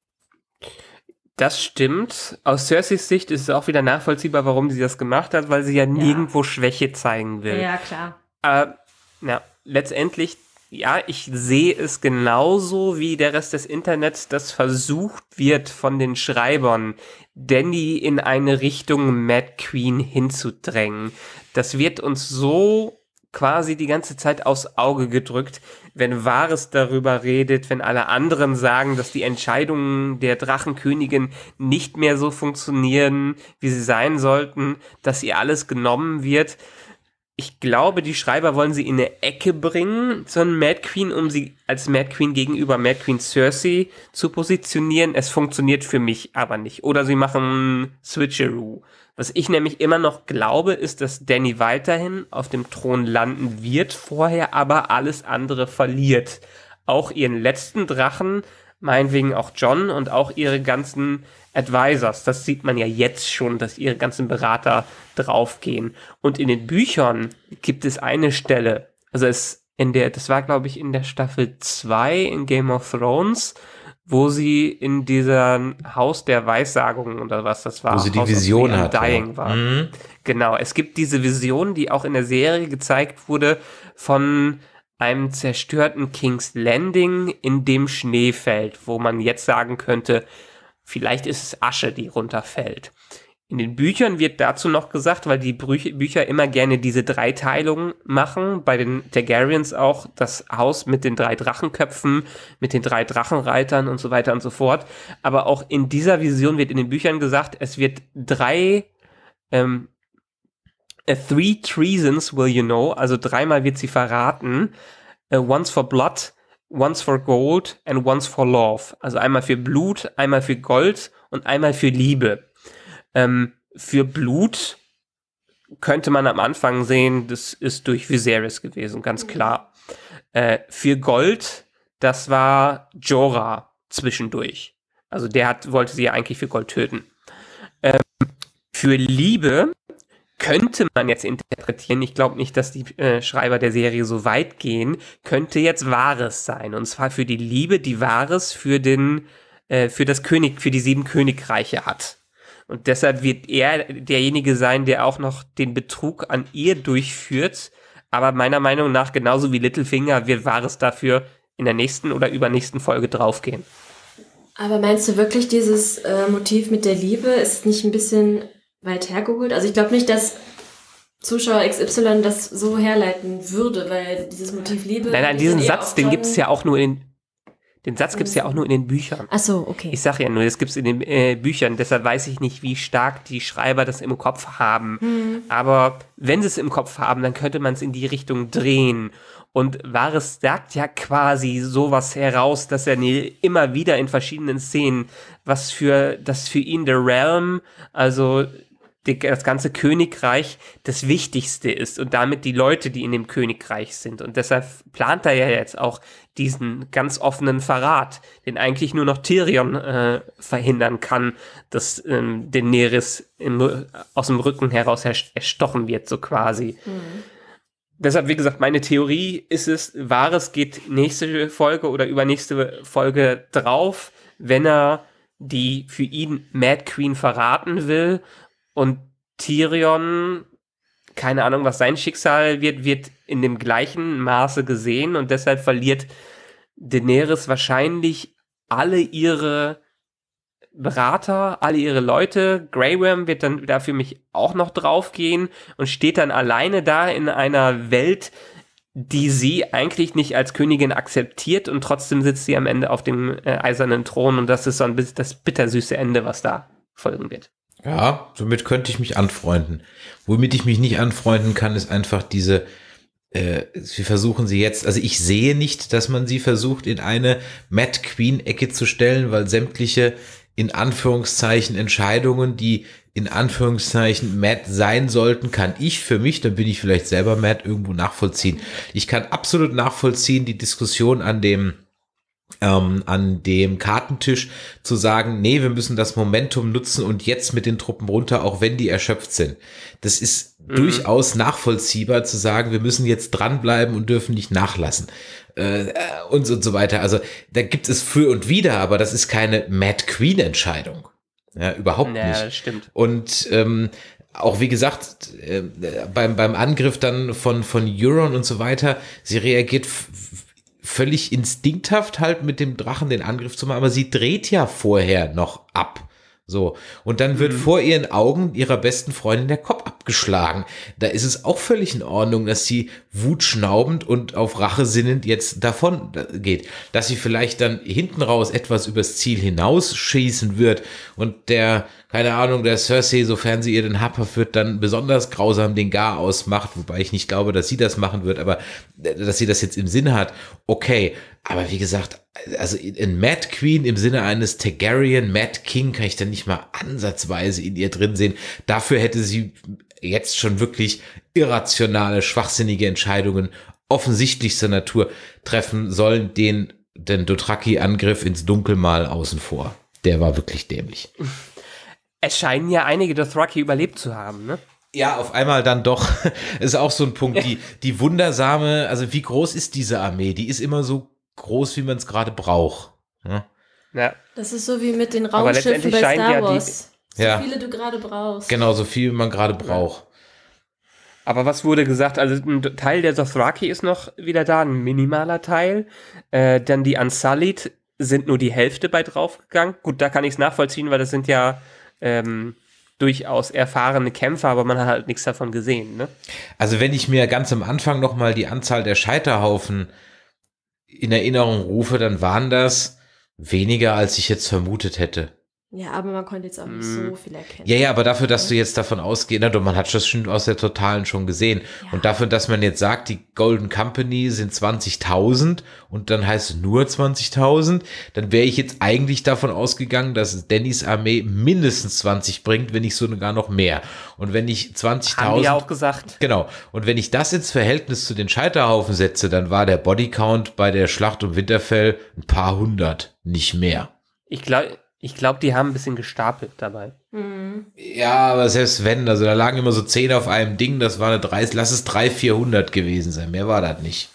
[SPEAKER 5] Das stimmt. Aus Cerseis Sicht ist es auch wieder nachvollziehbar, warum sie das gemacht hat, weil sie ja, ja. nirgendwo Schwäche zeigen will.
[SPEAKER 4] Ja, klar.
[SPEAKER 5] Aber ja, letztendlich, ja, ich sehe es genauso wie der Rest des Internets, das versucht wird von den Schreibern, Dany in eine Richtung Mad Queen hinzudrängen. Das wird uns so quasi die ganze Zeit aufs Auge gedrückt, wenn Varys darüber redet, wenn alle anderen sagen, dass die Entscheidungen der Drachenkönigin nicht mehr so funktionieren, wie sie sein sollten, dass ihr alles genommen wird. Ich glaube, die Schreiber wollen sie in eine Ecke bringen, so eine Mad Queen, um sie als Mad Queen gegenüber Mad Queen Cersei zu positionieren. Es funktioniert für mich aber nicht. Oder sie machen Switcheroo. Was ich nämlich immer noch glaube, ist, dass Dany weiterhin auf dem Thron landen wird, vorher aber alles andere verliert. Auch ihren letzten Drachen, meinetwegen auch Jon und auch ihre ganzen Advisors. Das sieht man ja jetzt schon, dass ihre ganzen Berater draufgehen. Und in den Büchern gibt es eine Stelle, also es in der, das war glaube ich in der Staffel zwei in Game of Thrones, wo sie in diesem Haus der Weissagungen oder was das war.
[SPEAKER 3] Wo sie die
[SPEAKER 5] House
[SPEAKER 3] Vision
[SPEAKER 5] of
[SPEAKER 3] hat.
[SPEAKER 5] Dying
[SPEAKER 3] Ja.
[SPEAKER 5] war.
[SPEAKER 3] Mhm.
[SPEAKER 5] Genau, es gibt diese Vision, die auch in der Serie gezeigt wurde, von einem zerstörten King's Landing in dem Schneefeld, wo man jetzt sagen könnte, vielleicht ist es Asche, die runterfällt. In den Büchern wird dazu noch gesagt, weil die Brü- Bücher immer gerne diese Dreiteilung machen, bei den Targaryens auch das Haus mit den drei Drachenköpfen, mit den drei Drachenreitern und so weiter und so fort. Aber auch in dieser Vision wird in den Büchern gesagt, es wird drei, ähm, uh, three treasons will you know, also dreimal wird sie verraten, uh, once for blood, once for gold and once for love. Also einmal für Blut, einmal für Gold und einmal für Liebe. Ähm, für Blut könnte man am Anfang sehen, das ist durch Viserys gewesen, ganz klar. Äh, für Gold, das war Jorah zwischendurch. Also der hat, wollte sie ja eigentlich für Gold töten. Ähm, für Liebe könnte man jetzt interpretieren, ich glaube nicht, dass die äh, Schreiber der Serie so weit gehen, könnte jetzt Varys sein. Und zwar für die Liebe, die Varys für den, äh, für das König, für die sieben Königreiche hat. Und deshalb wird er derjenige sein, der auch noch den Betrug an ihr durchführt. Aber meiner Meinung nach, genauso wie Littlefinger, wird Varys dafür in der nächsten oder übernächsten Folge draufgehen.
[SPEAKER 4] Aber meinst du wirklich, dieses äh, Motiv mit der Liebe ist nicht ein bisschen weit hergeholt? Also ich glaube nicht, dass Zuschauer X Y das so herleiten würde, weil dieses Motiv Liebe...
[SPEAKER 5] Nein, nein, diesen Satz, den gibt es ja auch nur in... Den Satz gibt es ja auch nur in den Büchern.
[SPEAKER 4] Ach so, okay.
[SPEAKER 5] Ich sage ja nur, das gibt es in den äh, Büchern, deshalb weiß ich nicht, wie stark die Schreiber das im Kopf haben. Hm. Aber wenn sie es im Kopf haben, dann könnte man es in die Richtung drehen. Und Varys sagt ja quasi sowas heraus, dass er nie, immer wieder in verschiedenen Szenen, was für das für ihn der Realm, also die, das ganze Königreich, das Wichtigste ist und damit die Leute, die in dem Königreich sind. Und deshalb plant er ja jetzt auch diesen ganz offenen Verrat, den eigentlich nur noch Tyrion äh, verhindern kann, dass ähm, Daenerys im, aus dem Rücken heraus erstochen wird, so quasi. Mhm. Deshalb, wie gesagt, meine Theorie ist es, Varys geht nächste Folge oder übernächste Folge drauf, wenn er die für ihn Mad Queen verraten will und Tyrion, keine Ahnung, was sein Schicksal wird, wird in dem gleichen Maße gesehen und deshalb verliert Daenerys wahrscheinlich alle ihre Berater, alle ihre Leute. Grey Worm wird dann da für mich auch noch draufgehen und steht dann alleine da in einer Welt, die sie eigentlich nicht als Königin akzeptiert und trotzdem sitzt sie am Ende auf dem äh, eisernen Thron und das ist so ein bisschen das bittersüße Ende, was da folgen wird.
[SPEAKER 3] Ja, somit könnte ich mich anfreunden. Womit ich mich nicht anfreunden kann, ist einfach diese äh, wir versuchen sie jetzt, also ich sehe nicht, dass man sie versucht, in eine Mad Queen-Ecke zu stellen, weil sämtliche in Anführungszeichen Entscheidungen, die in Anführungszeichen mad sein sollten, kann ich für mich, dann bin ich vielleicht selber mad, irgendwo nachvollziehen. Ich kann absolut nachvollziehen, die Diskussion an dem ähm, an dem Kartentisch zu sagen, nee, wir müssen das Momentum nutzen und jetzt mit den Truppen runter, auch wenn die erschöpft sind. Das ist mhm. durchaus nachvollziehbar zu sagen, wir müssen jetzt dranbleiben und dürfen nicht nachlassen. Äh, und, und so weiter. Also da gibt es für und wider, aber das ist keine Mad Queen Entscheidung. Ja, überhaupt
[SPEAKER 5] ja,
[SPEAKER 3] nicht.
[SPEAKER 5] Das stimmt.
[SPEAKER 3] Und ähm, auch wie gesagt, äh, beim beim Angriff dann von von Euron und so weiter, sie reagiert f- völlig instinkthaft halt mit dem Drachen den Angriff zu machen, aber sie dreht ja vorher noch ab. So, und dann wird mhm. vor ihren Augen ihrer besten Freundin der Kopf abgeschlagen. Da ist es auch völlig in Ordnung, dass sie wutschnaubend und auf Rache sinnend jetzt davon geht. Dass sie vielleicht dann hinten raus etwas übers Ziel hinausschießen wird und der, keine Ahnung, der Cersei, sofern sie ihr den habhaft wird, dann besonders grausam den Gar ausmacht, wobei ich nicht glaube, dass sie das machen wird, aber dass sie das jetzt im Sinn hat, okay. Aber wie gesagt, also in Mad Queen im Sinne eines Targaryen Mad King kann ich dann nicht mal ansatzweise in ihr drin sehen. Dafür hätte sie jetzt schon wirklich irrationale, schwachsinnige Entscheidungen offensichtlichster Natur treffen sollen. Den, den Dothraki-Angriff ins Dunkel mal außen vor. Der war wirklich dämlich.
[SPEAKER 5] Es scheinen ja einige Dothraki überlebt zu haben, ne?
[SPEAKER 3] Ja, auf einmal dann doch. Ist auch so ein Punkt. Die, die wundersame, also wie groß ist diese Armee? Die ist immer so groß, wie man es gerade braucht. Ja.
[SPEAKER 5] Ja.
[SPEAKER 4] Das ist so wie mit den Raumschiffen bei Star
[SPEAKER 5] ja
[SPEAKER 4] Wars.
[SPEAKER 3] Die,
[SPEAKER 4] so
[SPEAKER 3] ja.
[SPEAKER 4] viele du gerade brauchst.
[SPEAKER 3] Genau, so viel wie man gerade braucht.
[SPEAKER 5] Aber was wurde gesagt? Also ein Teil der Dothraki ist noch wieder da, ein minimaler Teil. Äh, dann die Unsullied sind nur die Hälfte bei draufgegangen. Gut, da kann ich es nachvollziehen, weil das sind ja ähm, durchaus erfahrene Kämpfer, aber man hat halt nichts davon gesehen, ne?
[SPEAKER 3] Also wenn ich mir ganz am Anfang nochmal die Anzahl der Scheiterhaufen in Erinnerung rufe, dann waren das weniger, als ich jetzt vermutet hätte.
[SPEAKER 4] Ja, aber man konnte jetzt auch nicht mm. so viel erkennen.
[SPEAKER 3] Ja, ja, aber dafür, dass du jetzt davon ausgehst, na, man hat das schon aus der Totalen schon gesehen. Ja. Und dafür, dass man jetzt sagt, die Golden Company sind zwanzigtausend und dann heißt es nur zwanzigtausend, dann wäre ich jetzt eigentlich davon ausgegangen, dass Dannys Armee mindestens zwanzig bringt, wenn nicht sogar noch mehr. Und wenn ich zwanzigtausend...
[SPEAKER 5] Haben die ja auch gesagt.
[SPEAKER 3] Genau. Und wenn ich das ins Verhältnis zu den Scheiterhaufen setze, dann war der Bodycount bei der Schlacht um Winterfell ein paar hundert, nicht mehr.
[SPEAKER 5] Ich glaube... Ich glaube, die haben ein bisschen gestapelt dabei.
[SPEAKER 4] Mhm.
[SPEAKER 3] Ja, aber selbst wenn, also da lagen immer so zehn auf einem Ding, das war eine dreißig, lass es dreihundert, vierhundert gewesen sein, mehr war das nicht.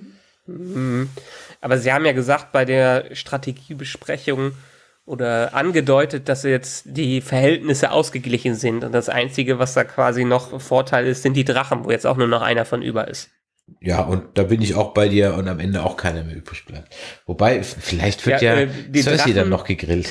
[SPEAKER 5] Mhm. Aber sie haben ja gesagt bei der Strategiebesprechung oder angedeutet, dass jetzt die Verhältnisse ausgeglichen sind und das Einzige, was da quasi noch Vorteil ist, sind die Drachen, wo jetzt auch nur noch einer von über ist.
[SPEAKER 3] Ja, und da bin ich auch bei dir und am Ende auch keiner mehr übrig bleibt. Wobei, vielleicht wird ja, ja äh, Cersei Drachen dann noch gegrillt.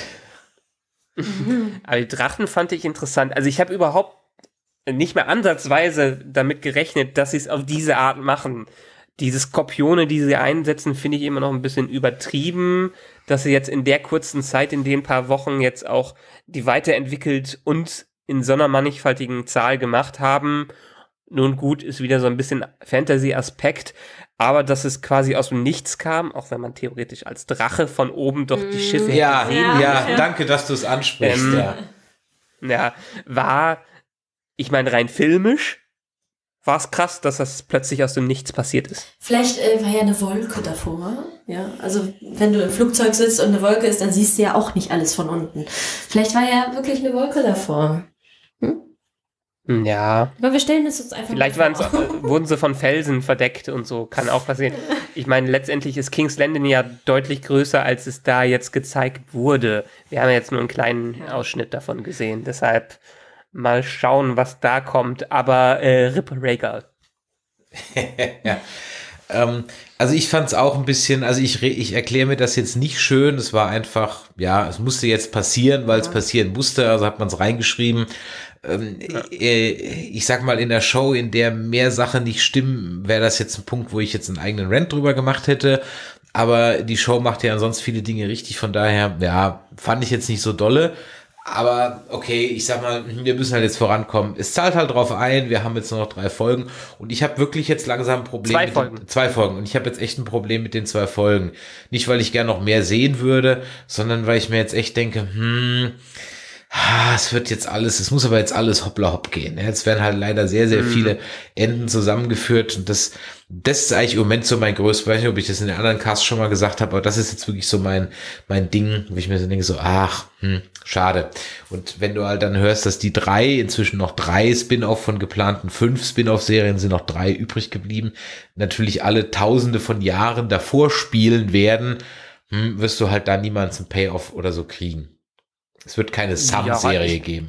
[SPEAKER 5] Aber die Drachen fand ich interessant. Also ich habe überhaupt nicht mehr ansatzweise damit gerechnet, dass sie es auf diese Art machen. diese Skorpione, die sie einsetzen, finde ich immer noch ein bisschen übertrieben, dass sie jetzt in der kurzen Zeit, in den paar Wochen jetzt auch die weiterentwickelt und in so einer mannigfaltigen Zahl gemacht haben. Nun gut, ist wieder so ein bisschen Fantasy-Aspekt, aber dass es quasi aus dem Nichts kam, auch wenn man theoretisch als Drache von oben doch die Schiffe
[SPEAKER 3] ja,
[SPEAKER 5] hätte sehen
[SPEAKER 3] ja, ja,
[SPEAKER 5] können.
[SPEAKER 3] danke, dass du es ansprichst.
[SPEAKER 5] Ähm,
[SPEAKER 3] ja.
[SPEAKER 5] Ja, war, ich meine, rein filmisch war es krass, dass das plötzlich aus dem Nichts passiert ist.
[SPEAKER 4] Vielleicht äh, war ja eine Wolke davor. Ja, also wenn du im Flugzeug sitzt und eine Wolke ist, dann siehst du ja auch nicht alles von unten. Vielleicht war ja wirklich eine Wolke davor. Hm?
[SPEAKER 5] Ja.
[SPEAKER 4] Aber wir stellen es uns einfach
[SPEAKER 5] Vielleicht
[SPEAKER 4] mal vor.
[SPEAKER 5] waren's, wurden sie von Felsen verdeckt und so, kann auch passieren. Ich meine, letztendlich ist King's Landing ja deutlich größer, als es da jetzt gezeigt wurde. Wir haben ja jetzt nur einen kleinen Ausschnitt davon gesehen, deshalb mal schauen, was da kommt. Aber äh, Rip Rhaegal.
[SPEAKER 3] ja. ähm, also ich fand es auch ein bisschen, also ich, ich erkläre mir das jetzt nicht schön, es war einfach, ja, es musste jetzt passieren, weil es ja. passieren musste, also hat man es reingeschrieben. Ähm, ja. äh, ich sag mal, in der Show, in der mehr Sachen nicht stimmen, wäre das jetzt ein Punkt, wo ich jetzt einen eigenen Rant drüber gemacht hätte. Aber die Show macht ja ansonsten viele Dinge richtig, von daher, ja, fand ich jetzt nicht so dolle. Aber okay, ich sag mal, wir müssen halt jetzt vorankommen. Es zahlt halt drauf ein, wir haben jetzt nur noch drei Folgen und ich habe wirklich jetzt langsam ein Problem.
[SPEAKER 5] Zwei
[SPEAKER 3] mit
[SPEAKER 5] Folgen.
[SPEAKER 3] Den, zwei Folgen. Und ich habe jetzt echt ein Problem mit den zwei Folgen. Nicht, weil ich gern noch mehr sehen würde, sondern weil ich mir jetzt echt denke, hm, es wird jetzt alles, es muss aber jetzt alles hoppla hopp gehen. Jetzt werden halt leider sehr, sehr viele Enden zusammengeführt und das, das ist eigentlich im Moment so mein größtes, ich weiß nicht, ob ich das in den anderen Casts schon mal gesagt habe, aber das ist jetzt wirklich so mein, mein Ding, wo ich mir so denke, so, ach, hm, schade. Und wenn du halt dann hörst, dass die drei, inzwischen noch drei Spin-off von geplanten fünf Spin-off-Serien sind noch drei übrig geblieben, natürlich alle tausende von Jahren davor spielen werden, hm, wirst du halt da niemals einen Payoff oder so kriegen. Es wird keine Sam-Serie
[SPEAKER 5] ja, ich,
[SPEAKER 3] geben.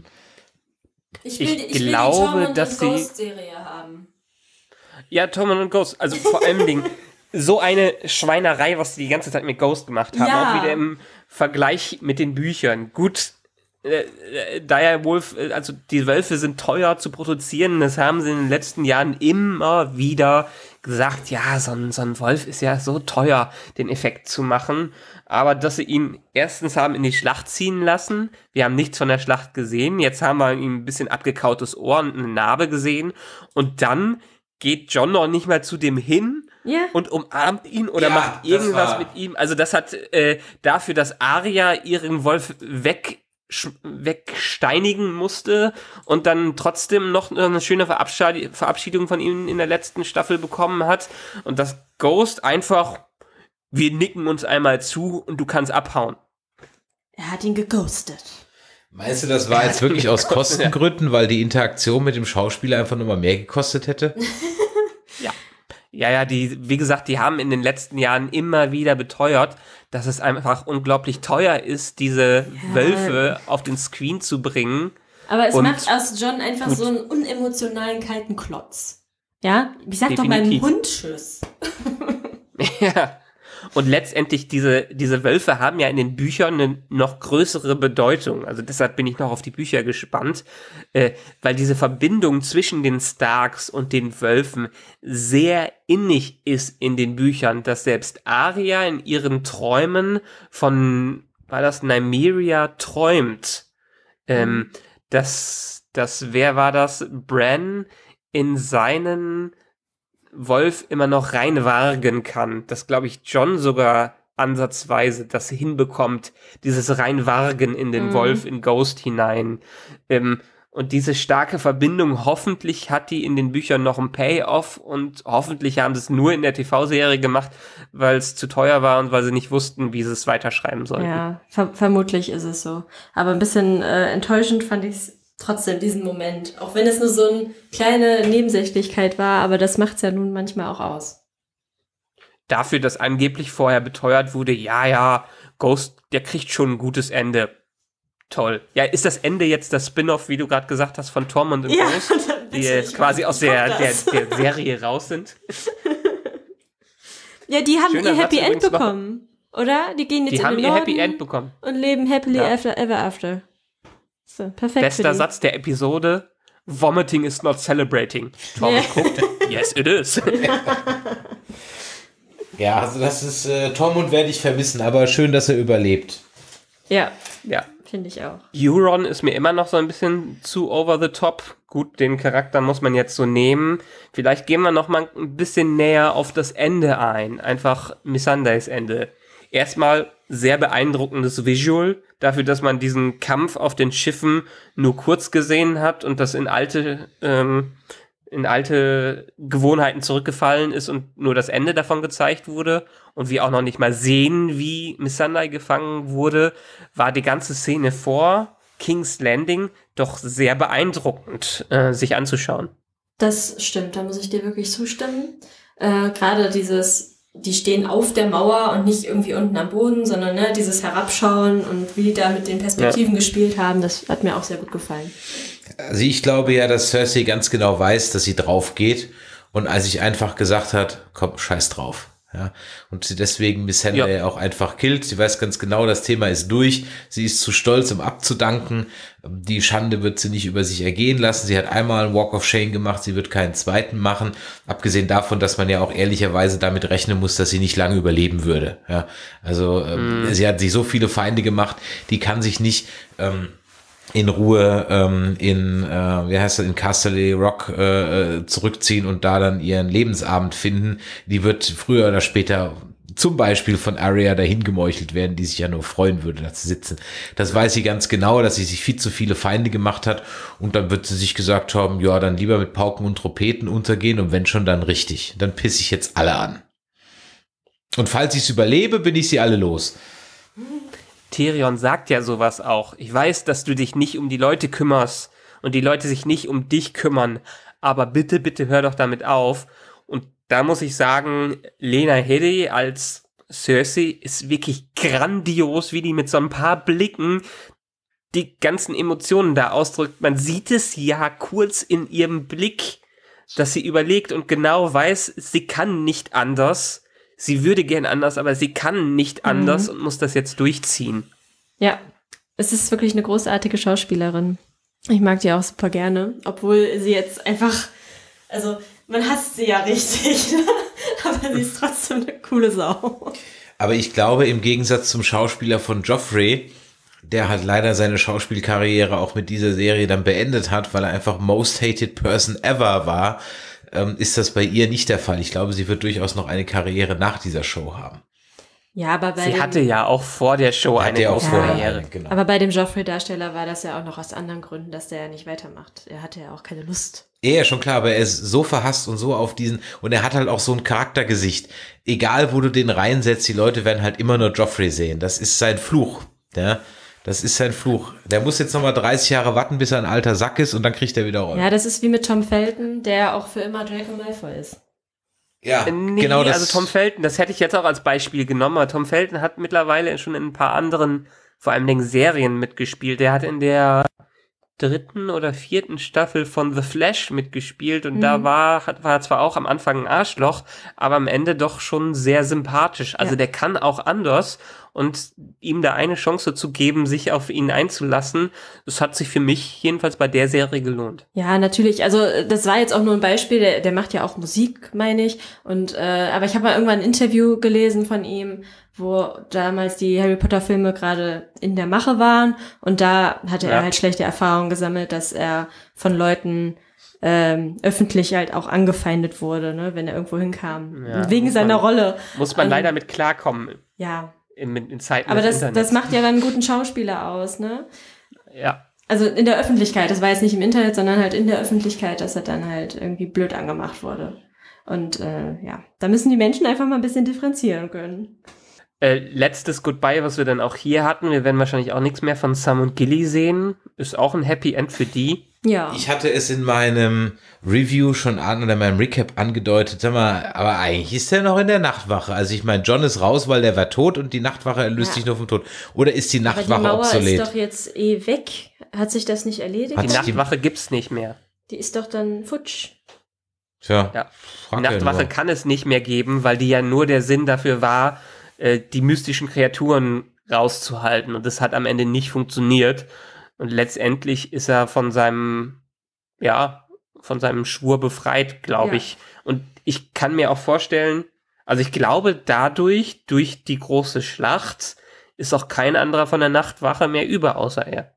[SPEAKER 4] Ich, will,
[SPEAKER 5] ich,
[SPEAKER 4] ich will
[SPEAKER 5] glaube,
[SPEAKER 4] die Tom
[SPEAKER 5] dass
[SPEAKER 4] und
[SPEAKER 5] sie
[SPEAKER 4] Ghost-Serie haben.
[SPEAKER 5] Ja, Tom und Ghost. Also vor allen Dingen so eine Schweinerei, was sie die ganze Zeit mit Ghost gemacht haben.
[SPEAKER 4] Ja.
[SPEAKER 5] Auch wieder im Vergleich mit den Büchern. Gut, äh, äh, Direwolf, äh, also die Wölfe sind teuer zu produzieren. Das haben sie in den letzten Jahren immer wieder gesagt. Ja, so ein, so ein Wolf ist ja so teuer, den Effekt zu machen. Aber dass sie ihn erstens haben in die Schlacht ziehen lassen. Wir haben nichts von der Schlacht gesehen. Jetzt haben wir ihm ein bisschen abgekautes Ohr und eine Narbe gesehen. Und dann geht Jon noch nicht mal zu dem hin yeah. und umarmt ihn oder
[SPEAKER 3] ja,
[SPEAKER 5] macht irgendwas
[SPEAKER 3] war...
[SPEAKER 5] mit ihm. Also das hat äh, dafür, dass Arya ihren Wolf weg wegsteinigen musste und dann trotzdem noch eine schöne Verabschied- Verabschiedung von ihm in der letzten Staffel bekommen hat. Und dass Ghost einfach, wir nicken uns einmal zu und du kannst abhauen.
[SPEAKER 4] Er hat ihn geghostet.
[SPEAKER 3] Meinst du, das war jetzt wirklich aus Kostengründen, weil die Interaktion mit dem Schauspieler einfach nur mal mehr gekostet hätte?
[SPEAKER 5] Ja. Ja, ja, die, wie gesagt, die haben in den letzten Jahren immer wieder beteuert, dass es einfach unglaublich teuer ist, diese ja. Wölfe auf den Screen zu bringen.
[SPEAKER 4] Aber es
[SPEAKER 5] und
[SPEAKER 4] macht aus Jon einfach gut. so einen unemotionalen, kalten Klotz. Ja? Ich sag
[SPEAKER 5] Definitiv.
[SPEAKER 4] doch mal Hund Tschüss.
[SPEAKER 5] Ja. Und letztendlich, diese, diese Wölfe haben ja in den Büchern eine noch größere Bedeutung. Also deshalb bin ich noch auf die Bücher gespannt, äh, weil diese Verbindung zwischen den Starks und den Wölfen sehr innig ist in den Büchern, dass selbst Arya in ihren Träumen von, war das Nymeria, träumt. Ähm, dass, dass, wer war das? Bran in seinen Wolf immer noch reinwargen kann. Das glaube ich Jon sogar ansatzweise das hinbekommt, dieses reinwargen in den mm. Wolf, in Ghost hinein. Ähm, und diese starke Verbindung, hoffentlich hat die in den Büchern noch einen Payoff und hoffentlich haben sie es nur in der T V-Serie gemacht, weil es zu teuer war und weil sie nicht wussten, wie sie es weiterschreiben sollten.
[SPEAKER 4] Ja, ver- vermutlich ist es so. Aber ein bisschen äh, enttäuschend fand ich es trotzdem, diesen Moment. Auch wenn es nur so eine kleine Nebensächlichkeit war, aber das macht's ja nun manchmal auch aus.
[SPEAKER 5] Dafür, dass angeblich vorher beteuert wurde, ja, ja, Ghost, der kriegt schon ein gutes Ende. Toll. Ja, ist das Ende jetzt das Spin-off, wie du gerade gesagt hast, von Tom und
[SPEAKER 4] ja,
[SPEAKER 5] Ghost, die jetzt quasi aus der, der, der Serie raus sind?
[SPEAKER 4] Ja, die haben
[SPEAKER 5] Schöner
[SPEAKER 4] ihr Happy
[SPEAKER 5] Satz
[SPEAKER 4] End bekommen, oder? Die gehen jetzt
[SPEAKER 5] die
[SPEAKER 4] in
[SPEAKER 5] haben
[SPEAKER 4] den
[SPEAKER 5] ihr
[SPEAKER 4] Norden
[SPEAKER 5] Happy End bekommen.
[SPEAKER 4] Und leben happily
[SPEAKER 5] ja.
[SPEAKER 4] after, ever after. So, perfekt.
[SPEAKER 5] Bester Satz der Episode: Vomiting is not celebrating. Tom
[SPEAKER 4] yeah.
[SPEAKER 5] guckt, yes it is.
[SPEAKER 3] Ja, also das ist, äh, Tormund werde ich vermissen, aber schön, dass er überlebt.
[SPEAKER 4] Ja,
[SPEAKER 5] Ja.
[SPEAKER 4] finde ich auch.
[SPEAKER 5] Euron ist mir immer noch so ein bisschen zu over the top. Gut, den Charakter muss man jetzt so nehmen. Vielleicht gehen wir noch mal ein bisschen näher auf das Ende ein. Einfach Missandei's Ende. Erstmal sehr beeindruckendes Visual, dafür, dass man diesen Kampf auf den Schiffen nur kurz gesehen hat und das in alte, ähm, in alte Gewohnheiten zurückgefallen ist und nur das Ende davon gezeigt wurde und wir auch noch nicht mal sehen, wie Missandei gefangen wurde, war die ganze Szene vor King's Landing doch sehr beeindruckend, äh, sich anzuschauen.
[SPEAKER 4] Das stimmt, da muss ich dir wirklich zustimmen. Äh, gerade dieses, die stehen auf der Mauer und nicht irgendwie unten am Boden, sondern ne, dieses Herabschauen und wie die da mit den Perspektiven ja. gespielt haben, das hat mir auch sehr gut gefallen.
[SPEAKER 3] Also ich glaube ja, dass Cersei ganz genau weiß, dass sie drauf geht und als ich einfach gesagt hat, komm, scheiß drauf. Ja, und sie deswegen Missandei ja. auch einfach killt. Sie weiß ganz genau, das Thema ist durch. Sie ist zu stolz, um abzudanken. Die Schande wird sie nicht über sich ergehen lassen. Sie hat einmal einen Walk of Shame gemacht. Sie wird keinen zweiten machen. Abgesehen davon, dass man ja auch ehrlicherweise damit rechnen muss, dass sie nicht lange überleben würde. Ja, also ähm, mm. sie hat sich so viele Feinde gemacht. Die kann sich nicht ähm, in Ruhe ähm, in, äh, wie heißt das, in Castle Rock äh, zurückziehen und da dann ihren Lebensabend finden. Die wird früher oder später zum Beispiel von Arya dahin gemeuchelt werden, die sich ja nur freuen würde, da zu sitzen. Das weiß sie ganz genau, dass sie sich viel zu viele Feinde gemacht hat und dann wird sie sich gesagt haben, ja, dann lieber mit Pauken und Trompeten untergehen und wenn schon, dann richtig. Dann pisse ich jetzt alle an. Und falls ich es überlebe, bin ich sie alle los.
[SPEAKER 5] Tyrion sagt ja sowas auch. Ich weiß, dass du dich nicht um die Leute kümmerst und die Leute sich nicht um dich kümmern, aber bitte, bitte hör doch damit auf. Und da muss ich sagen, Lena Headey als Cersei ist wirklich grandios, wie die mit so ein paar Blicken die ganzen Emotionen da ausdrückt. Man sieht es ja kurz in ihrem Blick, dass sie überlegt und genau weiß, sie kann nicht anders. Sie würde gern anders, aber sie kann nicht anders mhm. und muss das jetzt durchziehen. Ja,
[SPEAKER 4] es ist wirklich eine großartige Schauspielerin. Ich mag die auch super gerne, obwohl sie jetzt einfach, also man hasst sie ja richtig, aber sie ist trotzdem eine coole Sau.
[SPEAKER 3] Aber ich glaube, im Gegensatz zum Schauspieler von Joffrey, der halt leider seine Schauspielkarriere auch mit dieser Serie dann beendet hat, weil er einfach most hated person ever war, ist das bei ihr nicht der Fall. Ich glaube, sie wird durchaus noch eine Karriere nach dieser Show haben.
[SPEAKER 4] Ja, aber bei
[SPEAKER 5] sie
[SPEAKER 4] dem,
[SPEAKER 5] hatte ja auch vor der Show eine
[SPEAKER 3] ja
[SPEAKER 5] große Karriere.
[SPEAKER 3] Genau.
[SPEAKER 4] Aber bei dem Joffrey-Darsteller war das ja auch noch aus anderen Gründen, dass der ja nicht weitermacht. Er hatte ja auch keine Lust.
[SPEAKER 3] Ja, schon klar, aber er ist so verhasst und so auf diesen, und er hat halt auch so ein Charaktergesicht. Egal, wo du den reinsetzt, die Leute werden halt immer nur Joffrey sehen. Das ist sein Fluch, ja. Das ist sein Fluch. Der muss jetzt nochmal dreißig Jahre warten, bis er ein alter Sack ist und dann kriegt er wieder Rollen.
[SPEAKER 4] Ja, das ist wie mit Tom Felton, der auch für immer Draco Malfoy ist.
[SPEAKER 5] Ja, nee, genau das. Also Tom Felton, das hätte ich jetzt auch als Beispiel genommen. Aber Tom Felton hat mittlerweile schon in ein paar anderen, vor allem Dingen Serien mitgespielt. Der hat in der dritten oder vierten Staffel von The Flash mitgespielt und mhm. da war, hat, war zwar auch am Anfang ein Arschloch, aber am Ende doch schon sehr sympathisch. Also ja. Der kann auch anders und ihm da eine Chance zu geben, sich auf ihn einzulassen, das hat sich für mich jedenfalls bei der Serie gelohnt.
[SPEAKER 4] Ja, natürlich. Also das war jetzt auch nur ein Beispiel. Der, der macht ja auch Musik, meine ich. Und äh, aber ich habe mal irgendwann ein Interview gelesen von ihm, wo damals die Harry Potter Filme gerade in der Mache waren und da hatte ja. er halt schlechte Erfahrungen gesammelt, dass er von Leuten ähm, öffentlich halt auch angefeindet wurde, ne, wenn er irgendwo hinkam. Ja, wegen seiner
[SPEAKER 5] man,
[SPEAKER 4] Rolle.
[SPEAKER 5] Muss man
[SPEAKER 4] ähm,
[SPEAKER 5] leider mit klarkommen.
[SPEAKER 4] Ja.
[SPEAKER 5] In, in Zeiten
[SPEAKER 4] Aber
[SPEAKER 5] des
[SPEAKER 4] das,
[SPEAKER 5] Internets.
[SPEAKER 4] das macht ja dann einen guten Schauspieler aus, ne?
[SPEAKER 5] Ja.
[SPEAKER 4] Also in der Öffentlichkeit, das war jetzt nicht im Internet, sondern halt in der Öffentlichkeit, dass er dann halt irgendwie blöd angemacht wurde. Und äh, ja, da müssen die Menschen einfach mal ein bisschen differenzieren können.
[SPEAKER 5] Äh, letztes Goodbye, was wir dann auch hier hatten. Wir werden wahrscheinlich auch nichts mehr von Sam und Gilly sehen. Ist auch ein Happy End für die.
[SPEAKER 4] Ja.
[SPEAKER 3] Ich hatte es in meinem Review schon an oder in meinem Recap angedeutet, sag mal, aber eigentlich ist er noch in der Nachtwache. Also ich meine, Jon ist raus, weil der war tot und die Nachtwache erlöst ja. sich nur vom Tod. Oder ist die Nachtwache obsolet?
[SPEAKER 4] Aber die Mauer
[SPEAKER 3] obsolet?
[SPEAKER 4] ist doch jetzt eh weg. Hat sich das nicht erledigt?
[SPEAKER 5] Die Nachtwache gibt's nicht mehr.
[SPEAKER 4] Die ist doch dann futsch.
[SPEAKER 3] Tja,
[SPEAKER 5] ja. Die Nachtwache kann es nicht mehr geben, weil die ja nur der Sinn dafür war, die mystischen Kreaturen rauszuhalten. Und das hat am Ende nicht funktioniert. Und letztendlich ist er von seinem, ja, von seinem Schwur befreit, glaube ja. ich. Und ich kann mir auch vorstellen, Also ich glaube, dadurch, durch die große Schlacht, ist auch kein anderer von der Nachtwache mehr über, außer er.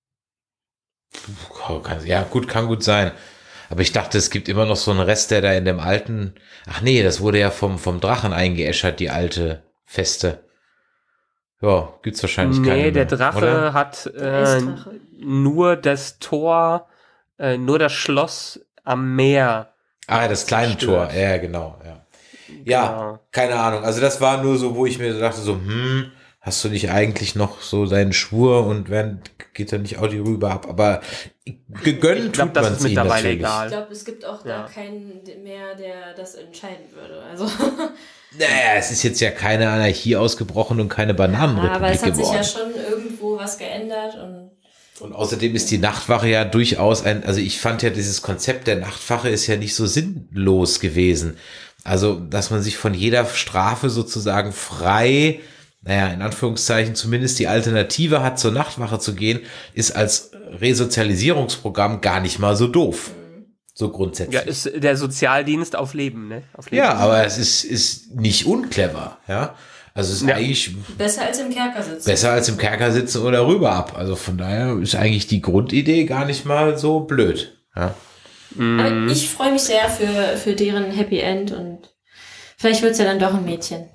[SPEAKER 3] Ja, gut, kann gut sein. Aber ich dachte, es gibt immer noch so einen Rest, der da in dem alten, ach nee, das wurde ja vom, vom Drachen eingeäschert, die alte Feste. Ja, gibt's wahrscheinlich
[SPEAKER 5] nee,
[SPEAKER 3] keine mehr,
[SPEAKER 5] der Drache
[SPEAKER 3] oder?
[SPEAKER 5] hat äh,
[SPEAKER 4] Eisdrache.
[SPEAKER 5] nur das Tor, äh, nur das Schloss am Meer.
[SPEAKER 3] Ah, das kleine
[SPEAKER 5] zerstört.
[SPEAKER 3] Tor, ja, genau, ja. Ja,
[SPEAKER 5] Genau.
[SPEAKER 3] keine Ahnung. Also das war nur so, wo ich mir dachte, so, hm, hast du nicht eigentlich noch so deinen Schwur und wenn, geht da nicht auch die Rübe ab? Aber gegönnt
[SPEAKER 5] Ich glaub,
[SPEAKER 3] tut
[SPEAKER 5] das
[SPEAKER 3] man
[SPEAKER 5] ist
[SPEAKER 3] es ihm
[SPEAKER 5] mittlerweile
[SPEAKER 3] natürlich.
[SPEAKER 5] egal.
[SPEAKER 4] Ich glaube, es gibt auch
[SPEAKER 5] Ja.
[SPEAKER 4] da keinen mehr, der das entscheiden würde. Also,
[SPEAKER 3] Naja, es ist jetzt ja keine Anarchie ausgebrochen und keine Bananenrepublik
[SPEAKER 4] aber es hat sich
[SPEAKER 3] geworden.
[SPEAKER 4] ja schon irgendwo was geändert und
[SPEAKER 3] Und außerdem ist die Nachtwache ja durchaus ein, also ich fand ja dieses Konzept der Nachtwache ist ja nicht so sinnlos gewesen. Also, dass man sich von jeder Strafe sozusagen frei, naja, in Anführungszeichen zumindest die Alternative hat, zur Nachtwache zu gehen, ist als Resozialisierungsprogramm gar nicht mal so doof. So grundsätzlich.
[SPEAKER 5] Ja, ist der Sozialdienst auf Leben, ne? Auf Leben.
[SPEAKER 3] Ja, aber es ist, ist nicht unclever, ja. Also es ist
[SPEAKER 5] Ja.
[SPEAKER 3] eigentlich
[SPEAKER 4] besser als im Kerker sitzen.
[SPEAKER 3] besser als im Kerker sitzen oder rüber ab. Also von daher ist eigentlich die Grundidee gar nicht mal so blöd. Ja.
[SPEAKER 4] Aber ich freue mich sehr für, für deren Happy End und vielleicht wird es ja dann doch ein Mädchen.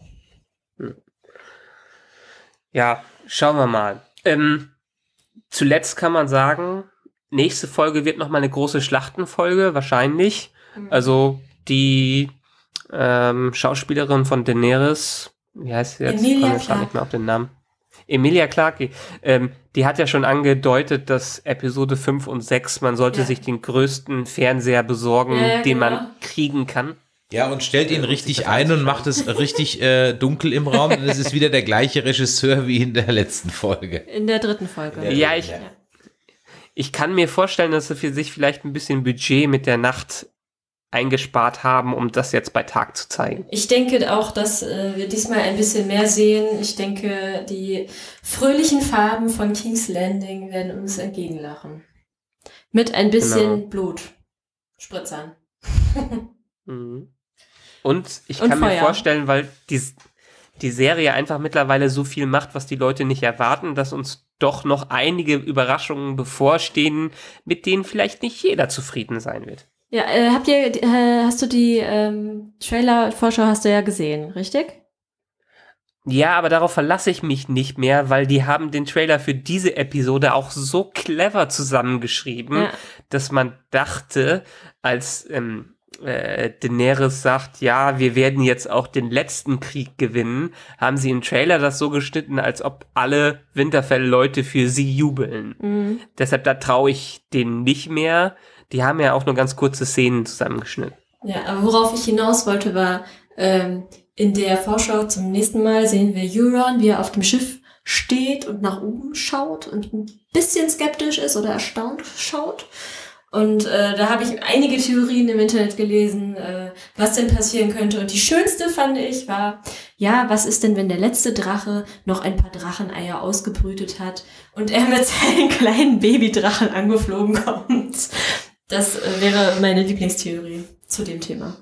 [SPEAKER 5] Ja, schauen wir mal. Ähm, zuletzt kann man sagen, nächste Folge wird nochmal eine große Schlachtenfolge, wahrscheinlich. Also die ähm, Schauspielerin von Daenerys, wie heißt sie jetzt?
[SPEAKER 4] Emilia
[SPEAKER 5] Ich komme jetzt gar
[SPEAKER 4] Clarke.
[SPEAKER 5] nicht mehr auf den Namen. Emilia Clarke, ähm, die hat ja schon angedeutet, dass Episode fünf und sechs, man sollte
[SPEAKER 4] Ja.
[SPEAKER 5] sich den größten Fernseher besorgen,
[SPEAKER 4] Ja, ja,
[SPEAKER 5] den
[SPEAKER 4] genau.
[SPEAKER 5] man kriegen kann.
[SPEAKER 3] Ja, und stellt ihn richtig ein und macht es richtig äh, dunkel im Raum. Und es ist wieder der gleiche Regisseur wie in der letzten Folge.
[SPEAKER 4] In der dritten Folge.
[SPEAKER 5] Ja, ich,
[SPEAKER 3] Ja.
[SPEAKER 5] ich kann mir vorstellen, dass sie für sich vielleicht ein bisschen Budget mit der Nacht eingespart haben, um das jetzt bei Tag zu zeigen.
[SPEAKER 4] Ich denke auch, dass äh, wir diesmal ein bisschen mehr sehen. Ich denke, die fröhlichen Farben von King's Landing werden uns entgegenlachen. Mit ein bisschen
[SPEAKER 5] Genau.
[SPEAKER 4] Blut. Spritzern.
[SPEAKER 5] Mhm. Und ich
[SPEAKER 4] Und
[SPEAKER 5] kann mir
[SPEAKER 4] Feuer.
[SPEAKER 5] vorstellen, weil die, die Serie einfach mittlerweile so viel macht, was die Leute nicht erwarten, dass uns doch noch einige Überraschungen bevorstehen, mit denen vielleicht nicht jeder zufrieden sein wird.
[SPEAKER 4] Ja, äh, habt ihr, äh, hast du die ähm, Trailer-Vorschau hast du ja gesehen, richtig?
[SPEAKER 5] Ja, aber darauf verlasse ich mich nicht mehr, weil die haben den Trailer für diese Episode auch so clever zusammengeschrieben,
[SPEAKER 4] Ja.
[SPEAKER 5] dass man dachte, als ähm, äh, Daenerys sagt, ja, wir werden jetzt auch den letzten Krieg gewinnen, haben sie im Trailer das so geschnitten, als ob alle Winterfell-Leute für sie jubeln.
[SPEAKER 4] Mhm.
[SPEAKER 5] Deshalb, da traue ich denen nicht mehr. Die haben ja auch nur ganz kurze Szenen zusammengeschnitten.
[SPEAKER 4] Ja, aber worauf ich hinaus wollte, war, ähm, in der Vorschau zum nächsten Mal sehen wir Euron, wie er auf dem Schiff steht und nach oben schaut und ein bisschen skeptisch ist oder erstaunt schaut. Und äh, da habe ich einige Theorien im Internet gelesen, äh, was denn passieren könnte. Und die schönste fand ich war, ja, was ist denn, wenn der letzte Drache noch ein paar Dracheneier ausgebrütet hat und er mit seinen kleinen Babydrachen angeflogen kommt. Das äh, wäre meine Lieblingstheorie zu dem Thema.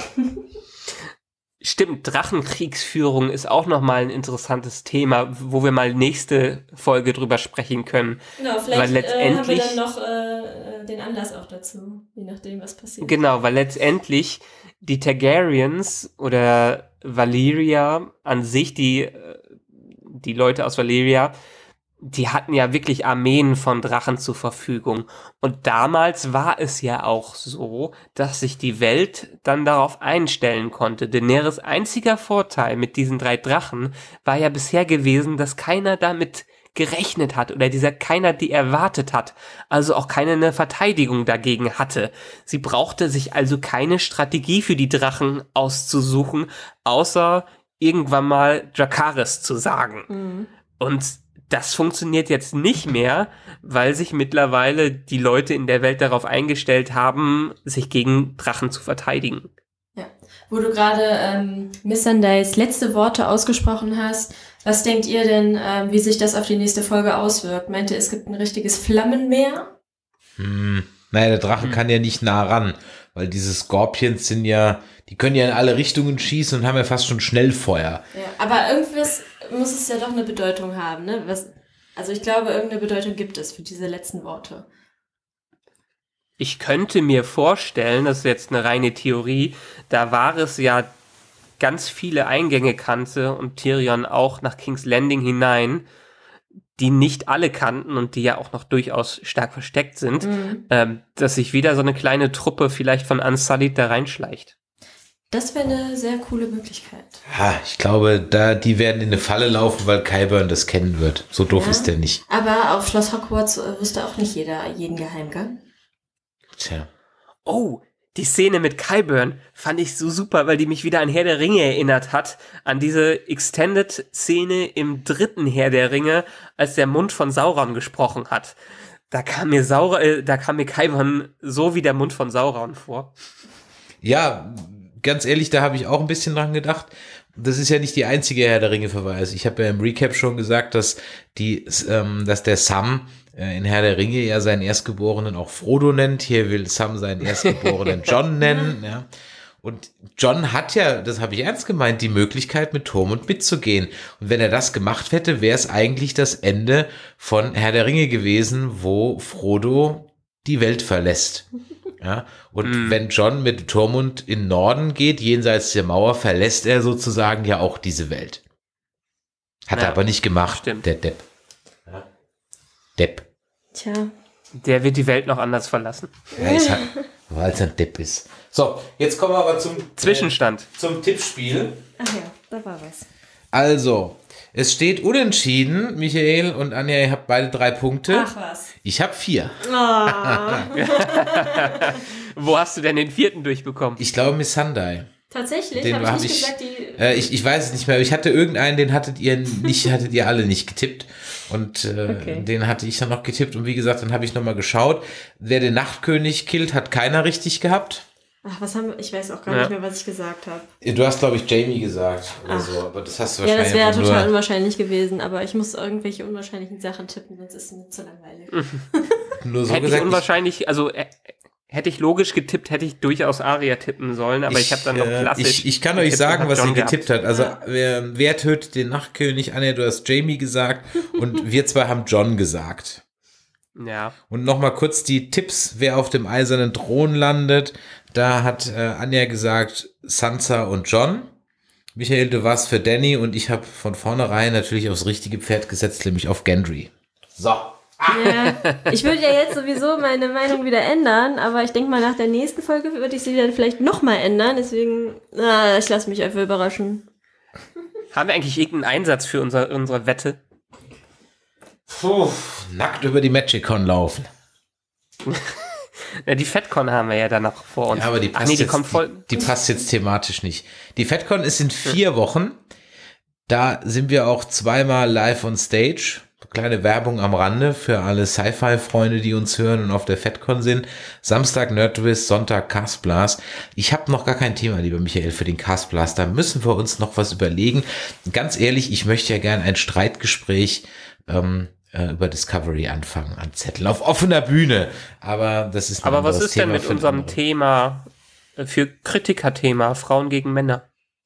[SPEAKER 5] Stimmt, Drachenkriegsführung ist auch nochmal ein interessantes Thema, wo wir mal nächste Folge drüber sprechen können.
[SPEAKER 4] Genau,
[SPEAKER 5] Weil
[SPEAKER 4] vielleicht äh, haben wir
[SPEAKER 5] letztendlich-
[SPEAKER 4] dann noch äh, den Anlass auch dazu, je nachdem, was passiert.
[SPEAKER 5] Genau, weil letztendlich die Targaryens oder Valyria an sich, die, äh, die Leute aus Valyria, die hatten ja wirklich Armeen von Drachen zur Verfügung. Und damals war es ja auch so, dass sich die Welt dann darauf einstellen konnte. Daenerys einziger Vorteil mit diesen drei Drachen war ja bisher gewesen, dass keiner damit gerechnet hat oder dieser keiner die erwartet hat, also auch keine eine Verteidigung dagegen hatte. Sie brauchte sich also keine Strategie für die Drachen auszusuchen, außer irgendwann mal Dracarys zu sagen.
[SPEAKER 4] Mhm.
[SPEAKER 5] Und das funktioniert jetzt nicht mehr, weil sich mittlerweile die Leute in der Welt darauf eingestellt haben, sich gegen Drachen zu verteidigen.
[SPEAKER 4] Ja. Wo du gerade ähm, Missandei's letzte Worte ausgesprochen hast, was denkt ihr denn, ähm, wie sich das auf die nächste Folge auswirkt? Meint ihr, es gibt ein richtiges Flammenmeer?
[SPEAKER 3] Hm. Naja, der Drache
[SPEAKER 5] Hm.
[SPEAKER 3] kann ja nicht nah ran. weil diese Scorpions sind ja, die können ja in alle Richtungen schießen und haben ja fast schon Schnellfeuer.
[SPEAKER 4] Ja, aber irgendwas muss es ja doch eine Bedeutung haben, ne? Was, also ich glaube, irgendeine Bedeutung gibt es für diese letzten Worte.
[SPEAKER 5] Ich könnte mir vorstellen, das ist jetzt eine reine Theorie, da war es ja ganz viele Eingänge kannte und Tyrion auch nach King's Landing hinein, die nicht alle kannten und die ja auch noch durchaus stark versteckt sind, mhm. ähm, dass sich wieder so eine kleine Truppe vielleicht von Unsullied da reinschleicht.
[SPEAKER 4] Das wäre eine sehr coole Möglichkeit.
[SPEAKER 3] Ja, ich glaube, da die werden in eine Falle laufen, weil Qyburn das kennen wird. So doof ja, ist der nicht.
[SPEAKER 4] Aber auf Schloss Hogwarts äh, wusste auch nicht jeder jeden Geheimgang.
[SPEAKER 3] Tja.
[SPEAKER 5] Oh, die Szene mit Qyburn fand ich so super, weil die mich wieder an Herr der Ringe erinnert hat, an diese Extended-Szene im dritten Herr der Ringe, als der Mund von Sauron gesprochen hat. Da kam mir Sauron, äh, da kam mir Qyburn so wie der Mund von Sauron vor.
[SPEAKER 3] Ja, ganz ehrlich, da habe ich auch ein bisschen dran gedacht. Das ist ja nicht die einzige Herr der Ringe-Verweis. Ich habe ja im Recap schon gesagt, dass die, ähm, dass der Sam in Herr der Ringe ja seinen Erstgeborenen auch Frodo nennt. Hier will Sam seinen Erstgeborenen John nennen. Ja. Und John hat ja, das habe ich ernst gemeint, die Möglichkeit, mit Tormund mitzugehen. Und wenn er das gemacht hätte, wäre es eigentlich das Ende von Herr der Ringe gewesen, wo Frodo die Welt verlässt. Ja. Und mm. wenn John mit Tormund in Norden geht, jenseits der Mauer, verlässt er sozusagen ja auch diese Welt. Hat ja, er aber nicht gemacht, stimmt. Der Depp. Ja. Depp.
[SPEAKER 4] Tja.
[SPEAKER 5] Der wird die Welt noch anders verlassen.
[SPEAKER 3] Ja, ist halt, weil es ein Depp ist. So, jetzt kommen wir aber zum
[SPEAKER 5] Zwischenstand.
[SPEAKER 3] Äh, zum Tippspiel.
[SPEAKER 4] Ach ja, da war was.
[SPEAKER 3] Also, es steht unentschieden. Michael und Anja, ihr habt beide drei Punkte.
[SPEAKER 4] Ach was.
[SPEAKER 3] Ich habe vier.
[SPEAKER 4] Oh.
[SPEAKER 5] Wo hast du denn den vierten durchbekommen?
[SPEAKER 3] Ich glaube Missandei.
[SPEAKER 4] Tatsächlich?
[SPEAKER 3] Den
[SPEAKER 4] hab ich nicht
[SPEAKER 3] ich,
[SPEAKER 4] gesagt, die...
[SPEAKER 3] Äh, ich, ich weiß es nicht mehr, aber ich hatte irgendeinen, den hattet ihr nicht, hattet ihr alle nicht getippt. Und äh, okay. den hatte ich dann noch getippt. Und wie gesagt, dann habe ich nochmal geschaut. Wer den Nachtkönig killt, hat keiner richtig gehabt.
[SPEAKER 4] Ach, was haben wir? Ich weiß auch gar ja. nicht mehr, was ich gesagt habe.
[SPEAKER 3] Du hast, glaube ich, Jamie gesagt oder Ach. so, aber das hast du wahrscheinlich.
[SPEAKER 4] Ja, das wäre total unwahrscheinlich gewesen, aber ich muss irgendwelche unwahrscheinlichen Sachen tippen, sonst ist es mir zu langweilig.
[SPEAKER 3] Nur so
[SPEAKER 5] hätte
[SPEAKER 3] gesagt,
[SPEAKER 5] ich unwahrscheinlich, also äh, hätte ich logisch getippt, hätte ich durchaus Aria tippen sollen, aber ich, ich habe dann noch klassisch.
[SPEAKER 3] Ich, ich kann euch sagen, was sie getippt hat. Also ja. wer, wer tötet den Nachtkönig? Anja, du hast Jamie gesagt und wir zwei haben John gesagt.
[SPEAKER 5] Ja.
[SPEAKER 3] Und nochmal kurz die Tipps, wer auf dem eisernen Thron landet. Da hat äh, Anja gesagt Sansa und John. Michael, du warst für Danny und ich habe von vornherein natürlich aufs richtige Pferd gesetzt, nämlich auf Gendry. So.
[SPEAKER 4] Ja, ich würde ja jetzt sowieso meine Meinung wieder ändern, aber ich denke mal, nach der nächsten Folge würde ich sie dann vielleicht nochmal ändern, deswegen, na, ich lasse mich einfach überraschen.
[SPEAKER 5] Haben wir eigentlich irgendeinen Einsatz für unser, unsere Wette?
[SPEAKER 3] Puh, nackt über die MagicCon laufen.
[SPEAKER 5] Ja, die FedCon haben wir ja dann noch vor uns.
[SPEAKER 3] Ja, aber die passt, Ach nee, die, jetzt, kommt voll die, die passt jetzt thematisch nicht. Die FedCon ist in vier Wochen. Da sind wir auch zweimal live on stage. Kleine Werbung am Rande für alle Sci-Fi-Freunde, die uns hören und auf der FedCon sind. Samstag Nerdwiz, Sonntag Castblast. Ich habe noch gar kein Thema, lieber Michael, für den Castblast. Da müssen wir uns noch was überlegen. Ganz ehrlich, ich möchte ja gerne ein Streitgespräch ähm, über Discovery anfangen, an Zetteln, auf offener Bühne. Aber das ist ein
[SPEAKER 5] Aber was ist
[SPEAKER 3] Thema
[SPEAKER 5] denn mit unserem andere. Thema, für Kritikerthema, Frauen gegen Männer?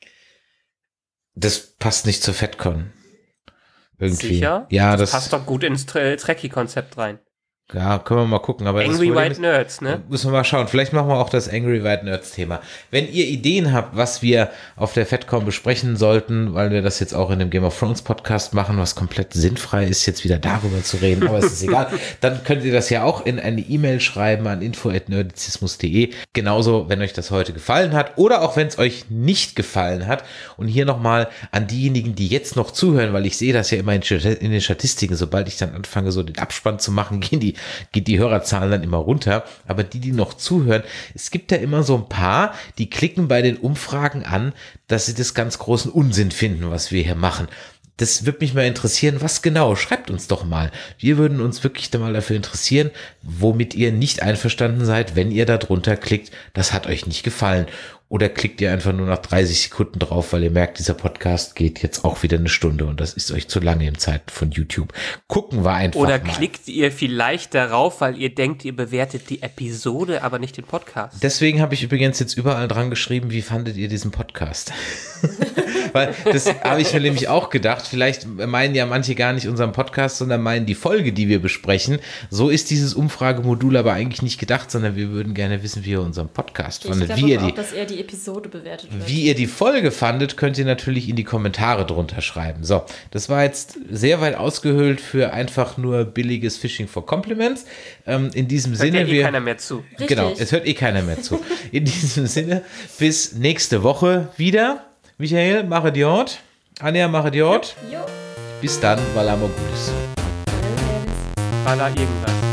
[SPEAKER 3] Das passt nicht zur FedCon. Irgendwie.
[SPEAKER 5] Sicher?
[SPEAKER 3] Ja, das,
[SPEAKER 5] das passt doch gut ins Trekkie-Konzept rein.
[SPEAKER 3] Ja, können wir mal gucken. Aber
[SPEAKER 5] Angry
[SPEAKER 3] das
[SPEAKER 5] White Nerds, ne?
[SPEAKER 3] Müssen wir mal schauen. Vielleicht machen wir auch das Angry White Nerds Thema. Wenn ihr Ideen habt, was wir auf der FedCon besprechen sollten, weil wir das jetzt auch in dem Game of Thrones Podcast machen, was komplett sinnfrei ist, jetzt wieder darüber zu reden, aber es ist egal, dann könnt ihr das ja auch in eine E-Mail schreiben an info at nerdizismus punkt de. Genauso, wenn euch das heute gefallen hat oder auch wenn es euch nicht gefallen hat. Und hier nochmal an diejenigen, die jetzt noch zuhören, weil ich sehe das ja immer in den Statistiken, sobald ich dann anfange, so den Abspann zu machen, gehen die geht die Hörerzahlen dann immer runter, aber die, die noch zuhören, es gibt ja immer so ein paar, die klicken bei den Umfragen an, dass sie das ganz großen Unsinn finden, was wir hier machen. das würde mich mal interessieren, was genau, schreibt uns doch mal. Wir würden uns wirklich da mal dafür interessieren, womit ihr nicht einverstanden seid, wenn ihr da drunter klickt, das hat euch nicht gefallen. Oder klickt ihr einfach nur nach dreißig Sekunden drauf, weil ihr merkt, dieser Podcast geht jetzt auch wieder eine Stunde und das ist euch zu lange im Zeiten von YouTube. Gucken wir einfach
[SPEAKER 5] Oder
[SPEAKER 3] mal. Oder
[SPEAKER 5] klickt ihr vielleicht darauf, weil ihr denkt, ihr bewertet die Episode, aber nicht den Podcast.
[SPEAKER 3] Deswegen habe ich übrigens jetzt überall dran geschrieben, wie fandet ihr diesen Podcast? Weil das habe ich mir nämlich auch gedacht, vielleicht meinen ja manche gar nicht unseren Podcast, sondern meinen die Folge, die wir besprechen. So ist dieses Umfragemodul aber eigentlich nicht gedacht, sondern wir würden gerne wissen, wie ihr unseren Podcast fandet.
[SPEAKER 4] Ich
[SPEAKER 3] wie ihr
[SPEAKER 4] glaube
[SPEAKER 3] die,
[SPEAKER 4] auch, dass er die Episode bewertet wird.
[SPEAKER 3] Wie ihr die Folge fandet, könnt ihr natürlich in die Kommentare drunter schreiben. So, das war jetzt sehr weit ausgehöhlt für einfach nur billiges Fishing for Compliments. Ähm, in diesem
[SPEAKER 5] Hört
[SPEAKER 3] Sinne,
[SPEAKER 5] ja eh
[SPEAKER 3] wir,
[SPEAKER 5] keiner mehr zu.
[SPEAKER 4] Richtig.
[SPEAKER 3] Genau, es hört eh keiner mehr zu. In diesem Sinne, bis nächste Woche wieder. Michael, mache die Ort. Anja, mache die Ort.
[SPEAKER 4] Jo.
[SPEAKER 3] Bis dann, Valamo Gulis.
[SPEAKER 5] Baller irgendwas.